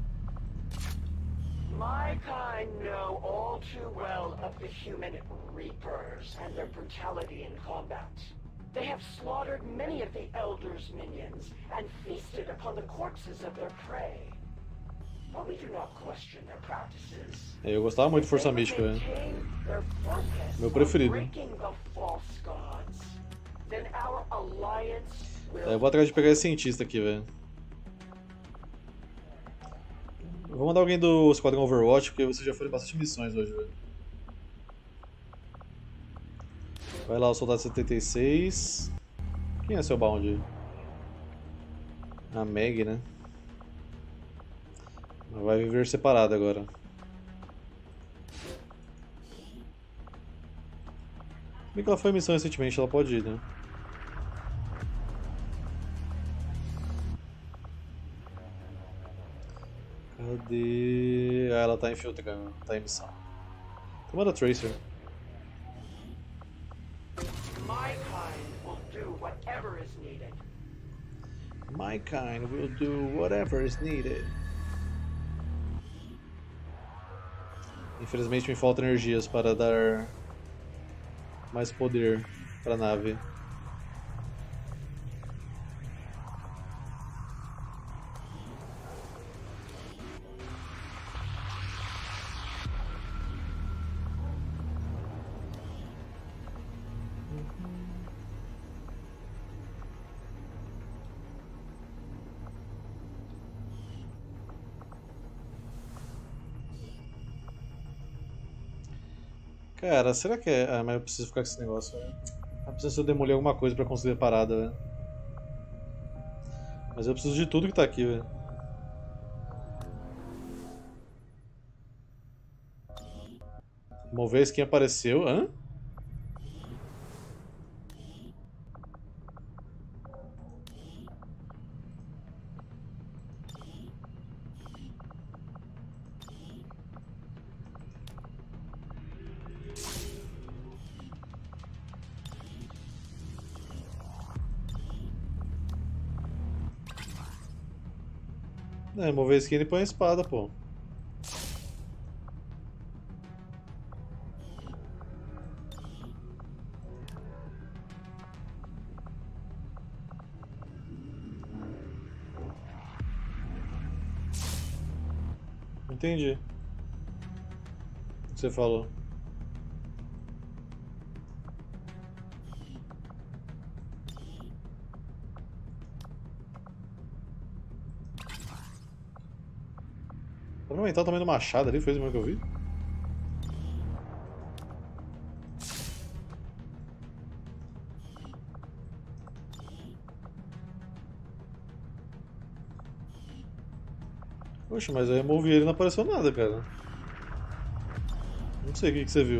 S12: My kind know all too well of the human Reapers and their brutality in combat. They have slaughtered many of the Elders' minions and feasted upon the corpses of their prey. But we do not question their practices.
S1: Eu gostava muito de Força Mística, velho. Meu preferido. Eu vou atrás de pegar esse cientista aqui, velho. Eu vou mandar alguém do Esquadrão Overwatch, porque vocês já foram bastante missões hoje, velho. Vai lá, o Soldado 76. Quem é seu bound? A Meg, né? Vai viver separado agora. Bem que ela foi em missão recentemente, ela pode ir, né? Cadê? Ah, ela tá infiltrando, tá em missão. Comanda Tracer.
S12: My kind will do whatever is needed.
S1: My kind will do whatever is needed. Infelizmente me faltam energias para dar mais poder para a nave. Cara, será que é... Ah, mas eu preciso ficar com esse negócio, velho. Eu preciso demolir alguma coisa pra conseguir a parada, velho. Mas eu preciso de tudo que tá aqui, velho. Mover a skin apareceu. Hã? É, mover a skin e põe a espada, pô. Entendi. O que você falou? Pra aumentar o tamanho do machado ali, foi isso mesmo que eu vi? Poxa, mas eu removi ele e não apareceu nada, cara. Não sei o que você viu.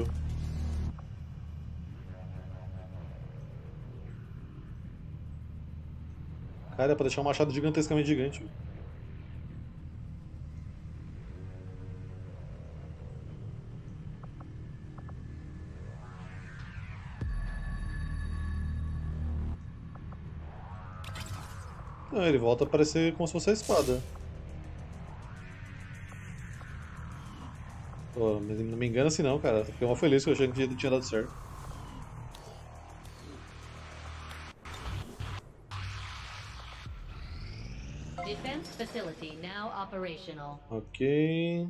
S1: Cara, é pra deixar um machado gigantescamente gigante. Não, ele volta a aparecer como se fosse a espada. Pô, não me engana assim não, cara. Fiquei mal feliz que eu achei que tinha dado certo.
S13: Defense facility now operational.
S1: Ok.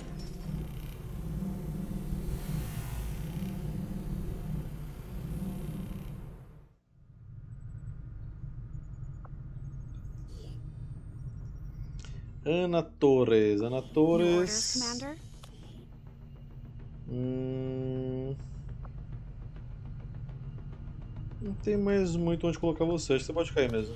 S1: Ana Torres. Ana Torres.
S2: Commander?
S1: Não tem mais muito onde colocar você. Acho que você pode cair mesmo.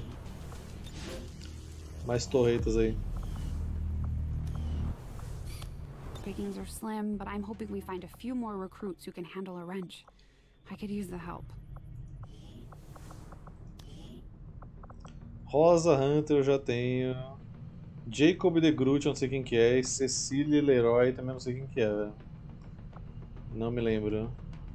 S1: Mais torretas aí.
S2: pickings are slim, but I'm hoping we find a few more recruits who can handle a wrench. I could use the help.
S1: Rosa Hunter eu já tenho. Jacob de Groot, eu não sei quem que é. E Cecília Leroy também não sei quem que é, velho. Não me lembro.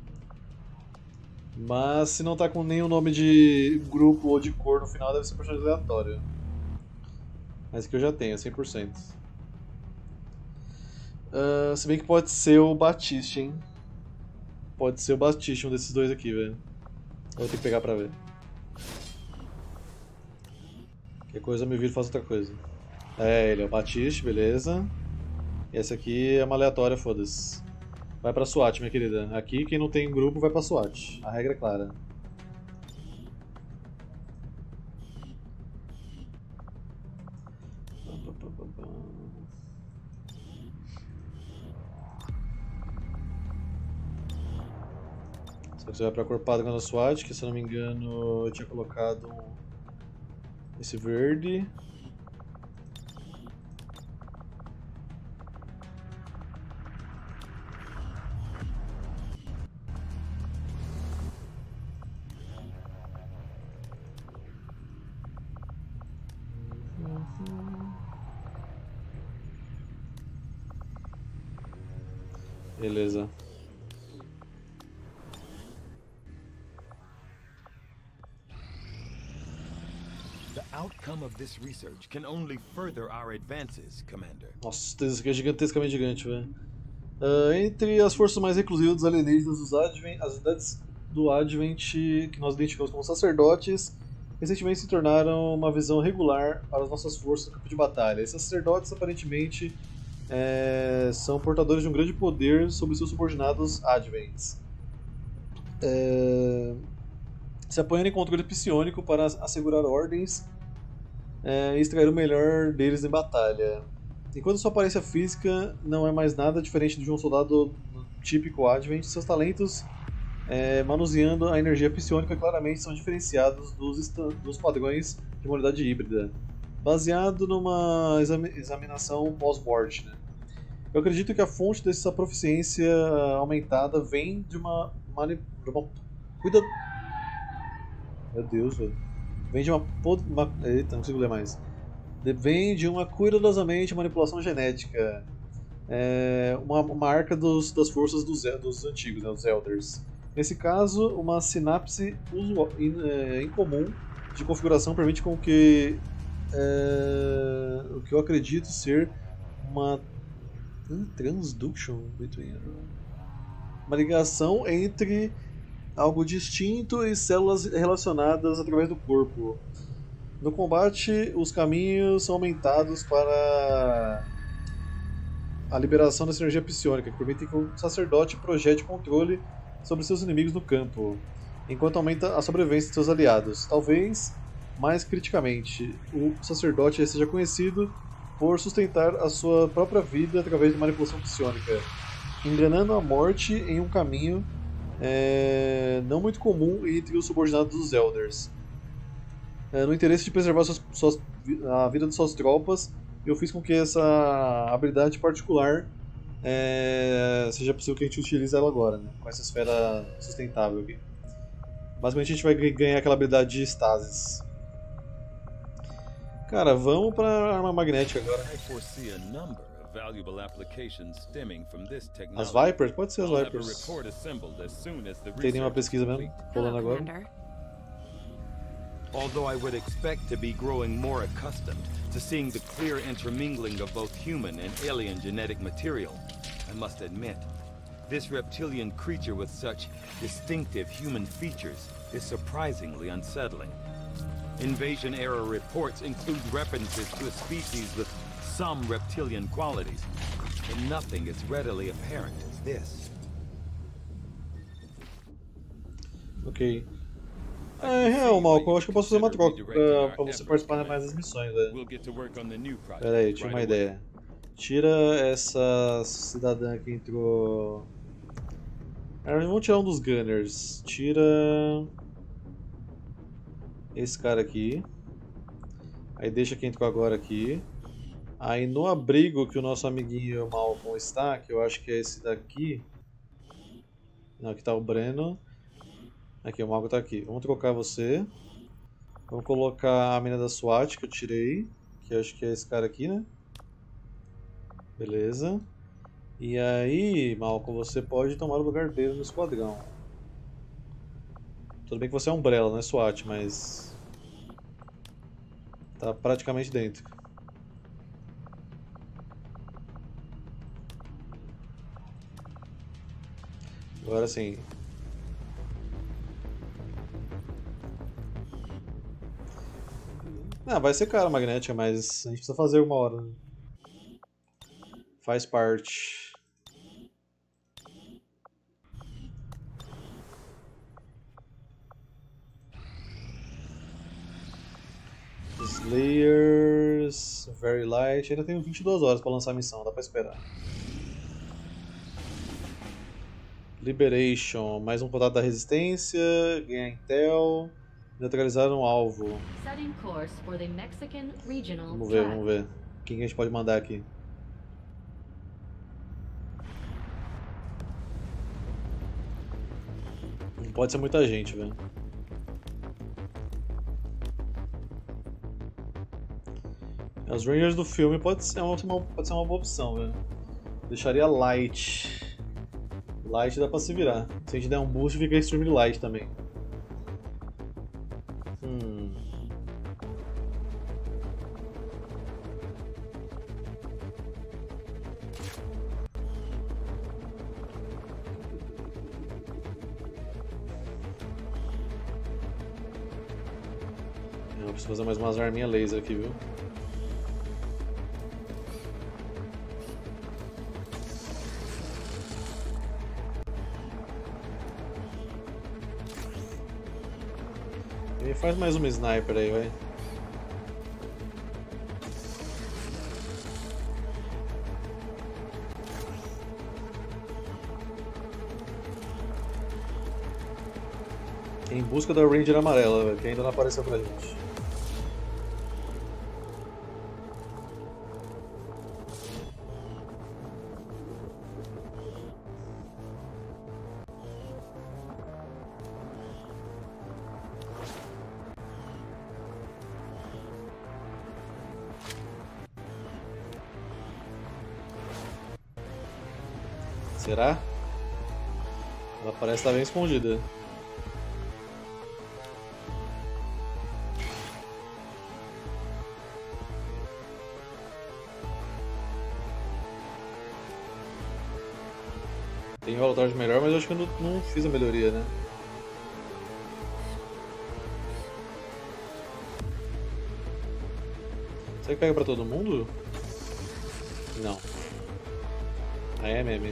S1: Mas se não tá com nenhum nome de grupo ou de cor no final, deve ser personagem aleatório. Mas que eu já tenho, 100%. Se bem que pode ser o Batiste, hein? Pode ser o Batiste, um desses dois aqui, velho. Eu vou ter que pegar pra ver. Qualquer coisa eu me viro e faço outra coisa. É, ele é o Batiste, beleza. E essa aqui é uma aleatória, foda-se. Vai pra SWAT, minha querida. Aqui, quem não tem grupo vai pra SWAT. A regra é clara. Só que você vai pra Corpada com a SWAT, que se eu não me engano eu tinha colocado esse verde. Beleza.
S3: The outcome of this research can only further our advances, Commander.
S1: Nossa, isso aqui é gigantescamente gigante, velho. Entre as forças mais reclusivas dos alienígenas, as unidades do Advent que nós identificamos como sacerdotes recentemente se tornaram uma visão regular para as nossas forças no campo de batalha. Esses sacerdotes aparentemente são portadores de um grande poder sobre seus subordinados Advents. Se apoiando em controle psiônico para assegurar ordens e extrair o melhor deles em batalha. Enquanto sua aparência física não é mais nada diferente de um soldado típico Advent, seus talentos manuseando a energia psiônica claramente são diferenciados dos padrões de uma unidade híbrida, baseado numa examinação pós-morte, né? Eu acredito que a fonte dessa proficiência aumentada vem de uma cuida. Meu Deus, velho. Vem de eita, não consigo ler mais. Vem de uma cuidadosamente manipulação genética. Uma marca das forças dos antigos, né, os Elders. Nesse caso, uma sinapse incomum de configuração permite com que o que eu acredito ser uma transduction between, uma ligação entre algo distinto e células relacionadas através do corpo. No combate, os caminhos são aumentados para a liberação dessa energia psiônica, que permite que o sacerdote projete controle sobre seus inimigos no campo, enquanto aumenta a sobrevivência de seus aliados. Talvez, mais criticamente, o sacerdote seja conhecido por sustentar a sua própria vida através de manipulação psiônica, enganando a morte em um caminho não muito comum entre os subordinados dos Elders. No interesse de preservar a vida de suas tropas, eu fiz com que essa habilidade particular seja possível que a gente utilize ela agora, né? Com essa esfera sustentável aqui. Basicamente a gente vai ganhar aquela habilidade de stasis. Cara, vamos pra arma magnética agora. As Vipers? Pode ser as Vipers. Tem nenhuma pesquisa mesmo? Rolando agora.
S3: Although I would expect to be growing more accustomed to seeing the clear intermingling of both human and alien genetic material, I must admit, this reptilian creature with such distinctive human features is surprisingly unsettling. Invasion-era reports include references to a species with some reptilian qualities, but nothing as readily apparent as this.
S1: Ok. Malcolm, eu acho que eu posso fazer uma troca pra você participar mais das missões, velho. Pera aí, eu tive uma ideia. Tira essa cidadã que entrou... Vamos tirar um dos Gunners. Tira... esse cara aqui. Aí deixa quem entrou agora aqui. Aí no abrigo que o nosso amiguinho Malcolm está, que eu acho que é esse daqui. Não, aqui tá o Breno. Aqui, o Malcolm tá aqui. Vamos trocar você. Vamos colocar a mina da SWAT que eu tirei. Que eu acho que é esse cara aqui, né? Beleza. E aí, Malcolm, você pode tomar o lugar dele no esquadrão. Tudo bem que você é Umbrella, não é SWAT, mas... tá praticamente dentro. Agora sim. Ah, vai ser cara a magnética, mas a gente precisa fazer uma hora, né? Faz parte. Slayers, Very Light. Ainda tenho 22 horas para lançar a missão, dá para esperar. Liberation, mais um contato da resistência, ganhar intel, neutralizar um alvo. Vamos ver, vamos ver. Quem que a gente pode mandar aqui? Não pode ser muita gente, velho. Os Rangers do filme pode ser uma boa opção, velho. Deixaria Light. Light dá pra se virar. Se a gente der um boost, fica Extreme Light também. Eu preciso fazer mais umas arminhas laser aqui, viu? Faz mais uma sniper aí, vai. Em busca da Ranger amarela, velho, que ainda não apareceu pra gente. Será? Ela parece estar bem escondida. Tem um relatório melhor, mas eu acho que eu não fiz a melhoria, né? Será que pega pra todo mundo? Não. Aí é meme.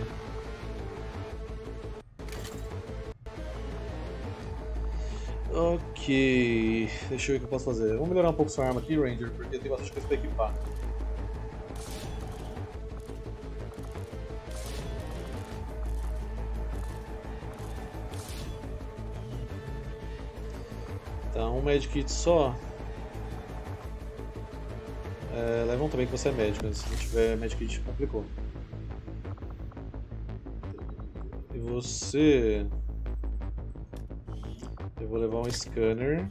S1: Ok, deixa eu ver o que eu posso fazer. Vamos melhorar um pouco sua arma aqui, Ranger, porque tem bastante coisa pra equipar. Tá, um medkit só. Levam também que você é médico, se não tiver medkit complicou. E você... Eu vou levar um scanner.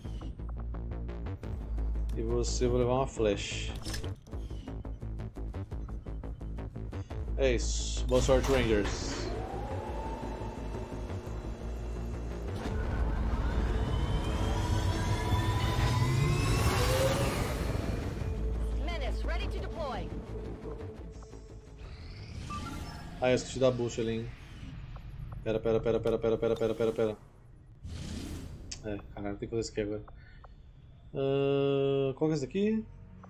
S1: E você vou levar uma flash. É isso. Boa sorte, Rangers.
S6: Menace, ready to deploy.
S1: Ah, eu esqueci da bucha ali, hein. Pera. Caralho, tem que fazer isso aqui agora. Qual que é esse daqui?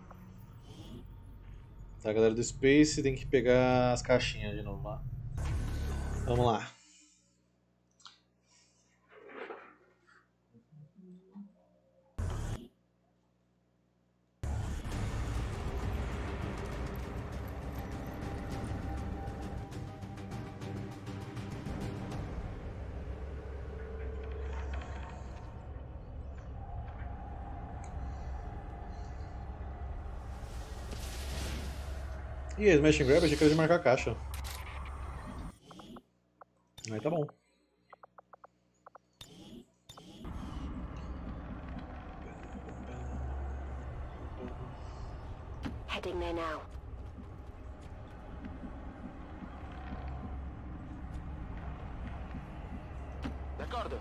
S1: Tá, a galera do Space tem que pegar as caixinhas de novo lá. Vamos lá. Ih, Smash and Grab, achei que era de marcar a caixa. Aí tá bom.
S5: Heading there now.
S4: D'accordo.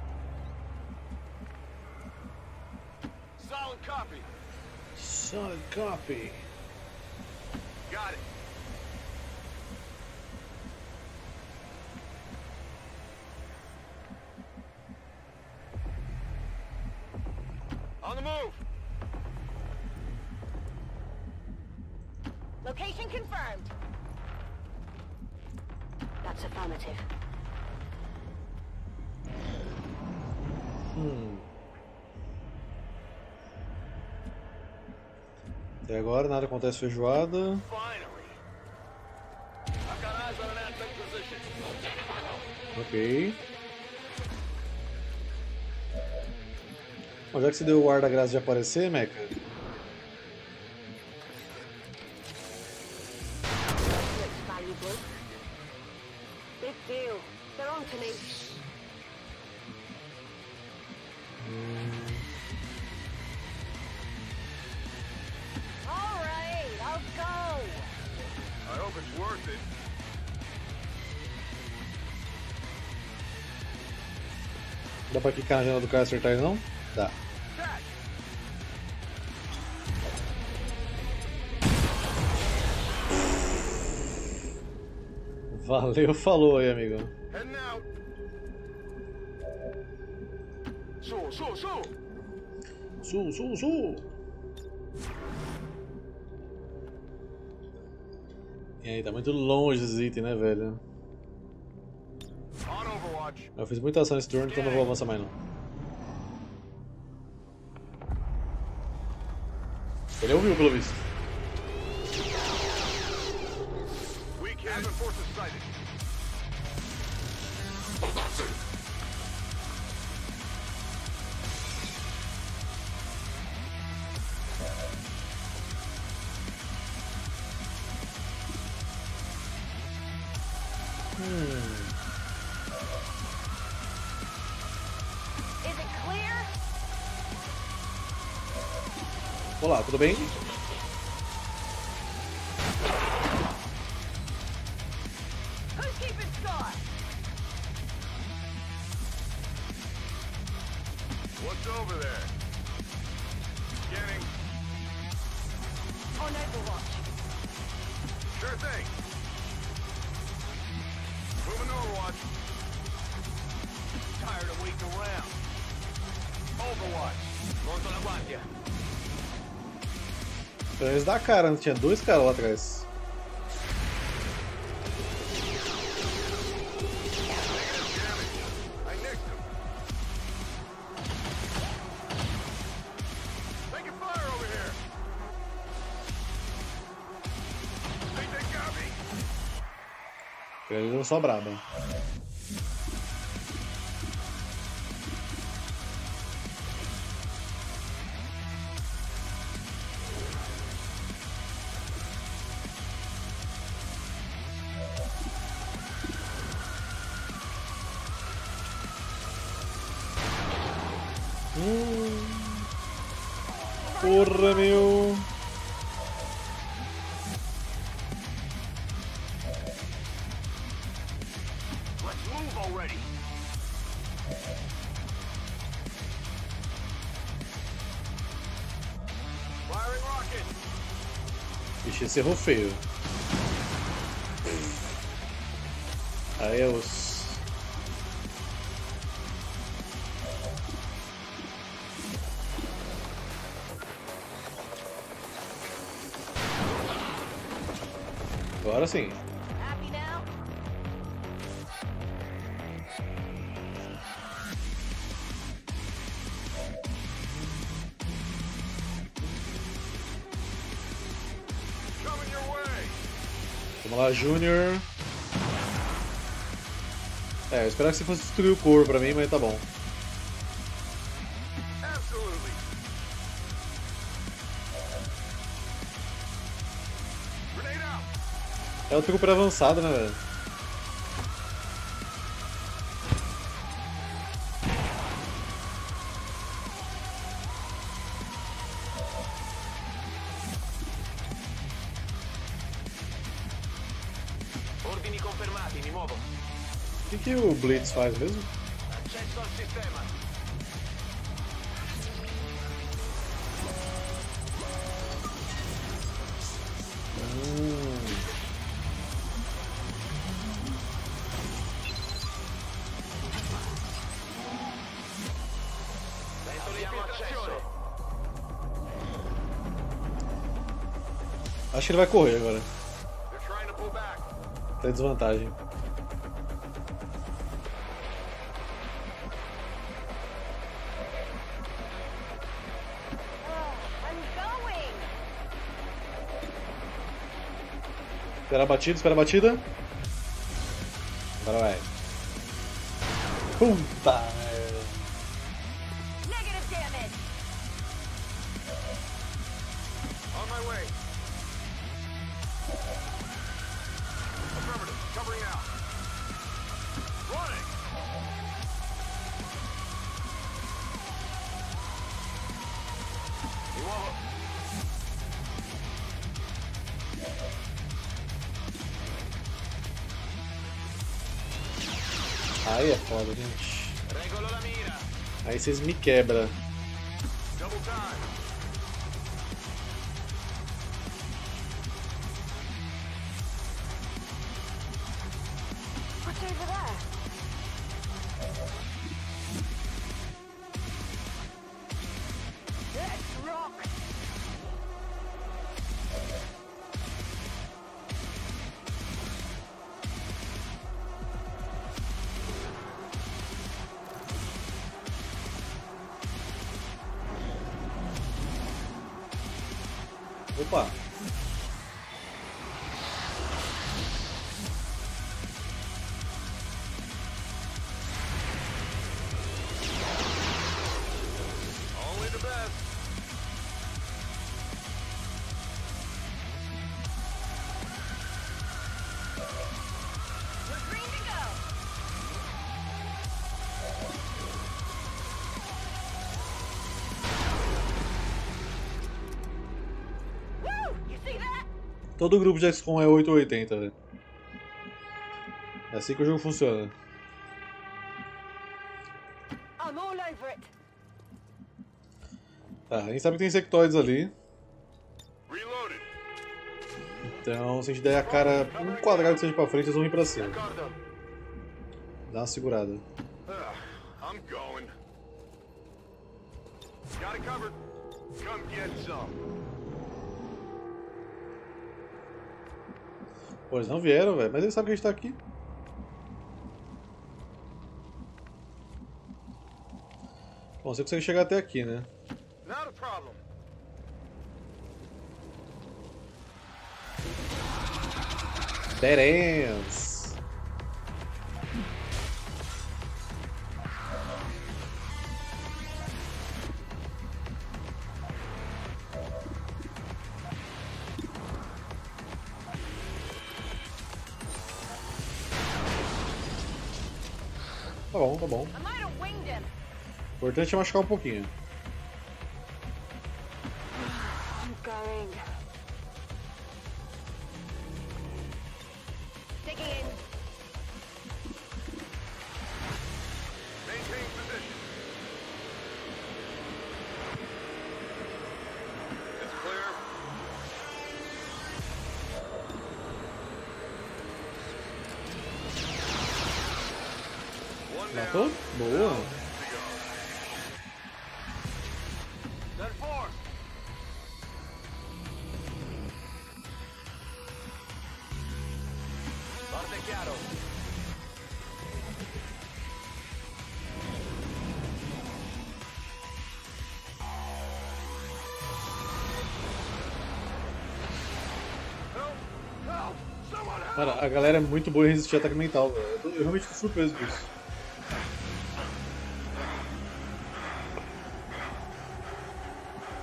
S4: Solid copy.
S1: Solid copy.
S4: Got it. On the move.
S5: Location confirmed. That's affirmative.
S1: Até agora nada acontece feijoada. Ok. Bom, já que você deu o ar da graça de aparecer, Mecha.
S5: Looks valuable. Big deal. They're on to me. All right, I'll go.
S4: I hope it's worth it.
S1: Dá pra clicar na janela do cara e acertar ele não? Dá. Valeu, falou aí, amigo.
S4: Heading out. Sul.
S1: Sul. E aí, tá muito longe esses itens, né, velho?
S4: On Overwatch.
S1: Eu fiz muita ação nesse turno, então não vou avançar mais não. Ele ouviu, pelo visto.
S4: Weak Haven forces sighted.
S5: Is it clear?
S1: Olá, tudo bem?
S5: Who's keeping score?
S4: What's over there? Scanning.
S5: On Overwatch.
S4: Sure thing. Moving to Overwatch. Tired of waiting around. Overwatch. Pronto na guardia.
S1: Pelo menos dá cara, não tinha dois caras lá atrás.
S4: I nicked him. Taking fire over here. Think they got me?
S1: Eles não só braba. Porra, meu.
S4: Let's move already. Firing rocket.
S1: Ixi, esse errou feio. Adeus. Agora sim.
S5: Happy now?
S4: Coming your way.
S1: Vamos lá, Júnior. Eu esperava que você fosse destruir o core pra mim, mas tá bom.
S4: Absolutely. Grenade out.
S1: Ela ficou por avançada, né, velho?
S4: Ordini confermati, mi muovo.
S1: O que o Blitz faz mesmo?
S4: Accesso al sistema.
S1: Acho que ele vai correr agora. Tá em desvantagem. Espera a batida, espera a batida. Agora vai. Puta merda.
S6: Negative damage.
S4: On my way. Affirmative. Covering now. Running. Mi muovo.
S1: Aí é foda, gente. Aí vocês me quebram.
S5: What's over there? Let's rock!
S1: Opa!
S4: Only the best.
S6: We're green to go. Woo! You see that?
S1: Todo grupo de XCOM é 8 ou 80, velho. É assim que o jogo funciona.
S5: I'm all over it.
S1: Tá, a gente sabe que tem insectoides ali. Então, se a gente der a cara um quadrado que seja pra frente, eles vão vir pra cima. Dá uma segurada.
S4: I'm going. Got it covered. Come get some.
S1: Pô, eles não vieram, velho, mas eles sabem que a gente tá aqui. Bom, você consegue chegar até aqui, né?
S4: Not a problem.
S1: Dead ends. Tá bom, tá bom.
S6: I might have winged him.
S1: O importante é machucar um pouquinho.
S5: I'm going.
S6: Digging in.
S4: Maintain position. It's clear.
S1: Matou? Boa.
S4: Then four. Parte chiaro.
S1: Cara, a galera é muito boa em resistir a ataque mental, velho. Eu realmente tô surpreso com isso.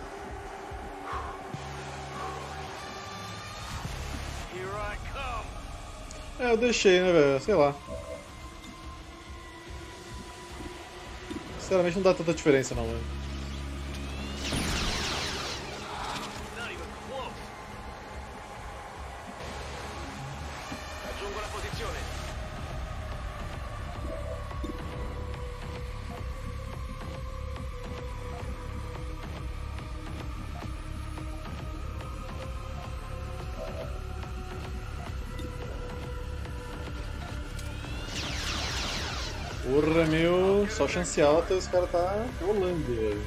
S4: Here I come.
S1: É, eu deixei, né, velho? Sei lá. Sinceramente não dá tanta diferença não, velho. Porra, meu, só chance alta e os caras tá rolando, velho.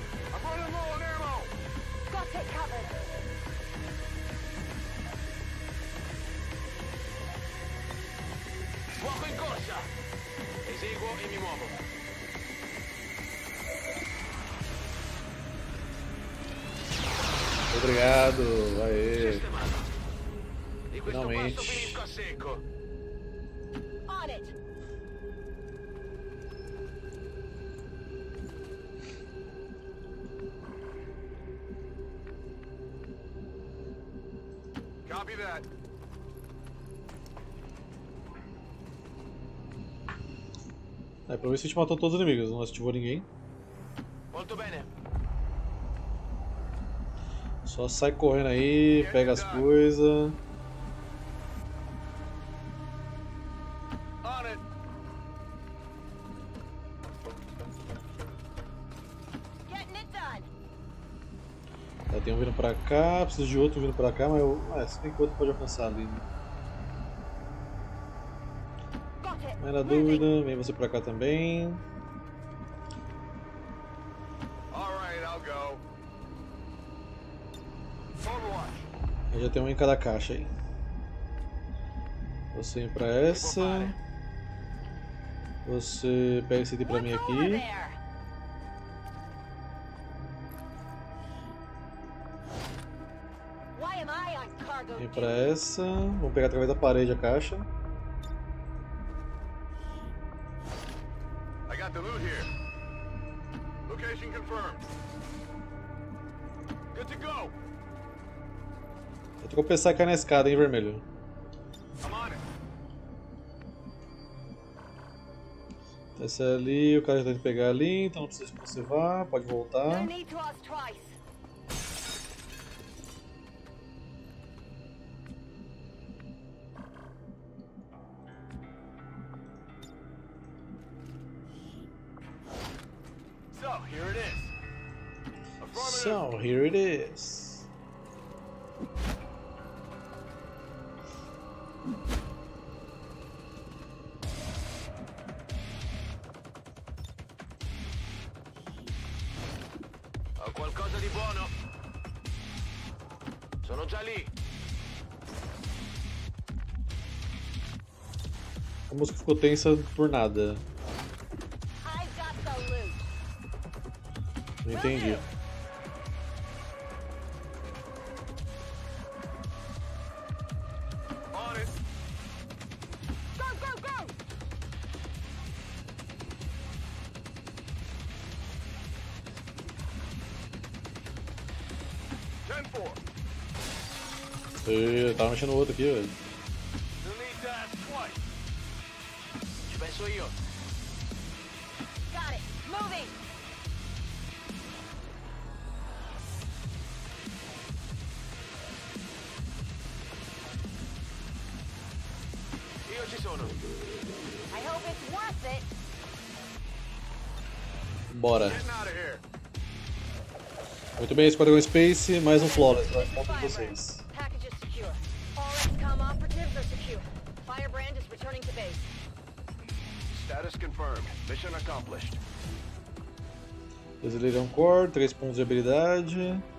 S1: Obrigado, aê. Finalmente.
S4: Copy that.
S1: É, pra ver se a gente matou todos os inimigos, não ativou ninguém.
S4: Molto bene.
S1: Só sai correndo aí, pega as coisas.
S4: On it.
S6: Getting it done.
S1: Tá, tem um vindo pra cá, preciso de outro vindo pra cá, mas eu... se bem que o outro pode alcançar ali, né? Mas na dúvida, vem você pra cá também. Aí já tem um em cada caixa aí. Você vem pra essa. Você pega esse item pra mim aqui. Vem pra essa. Vamos pegar através da parede a caixa.
S4: I got the loot here. Location confirmed. Good to go.
S1: Eu tô com pensar em cair na escada, hein, vermelho. Essa é ali, o cara já tá indo pegar ali, então não precisa que você vá, pode voltar. So, here it is.
S4: Ho qualcosa di buono. Sono già lì.
S1: A música ficou tensa por nada. Não entendi. Eu tava mexendo no outro aqui, velho.
S4: Ci penso io.
S6: Got it. Moving.
S4: Io ci sono.
S6: I hope it's worth it.
S1: Bora. Muito bem, Esquadrão Space, mais um Flawless, vai contar com vocês.
S6: Package is secure. All XCOM operatives are secure. Firebrand is returning to base.
S4: Status confirmed. Mission accomplished.
S1: Brasileirão Core, 3 pontos de habilidade.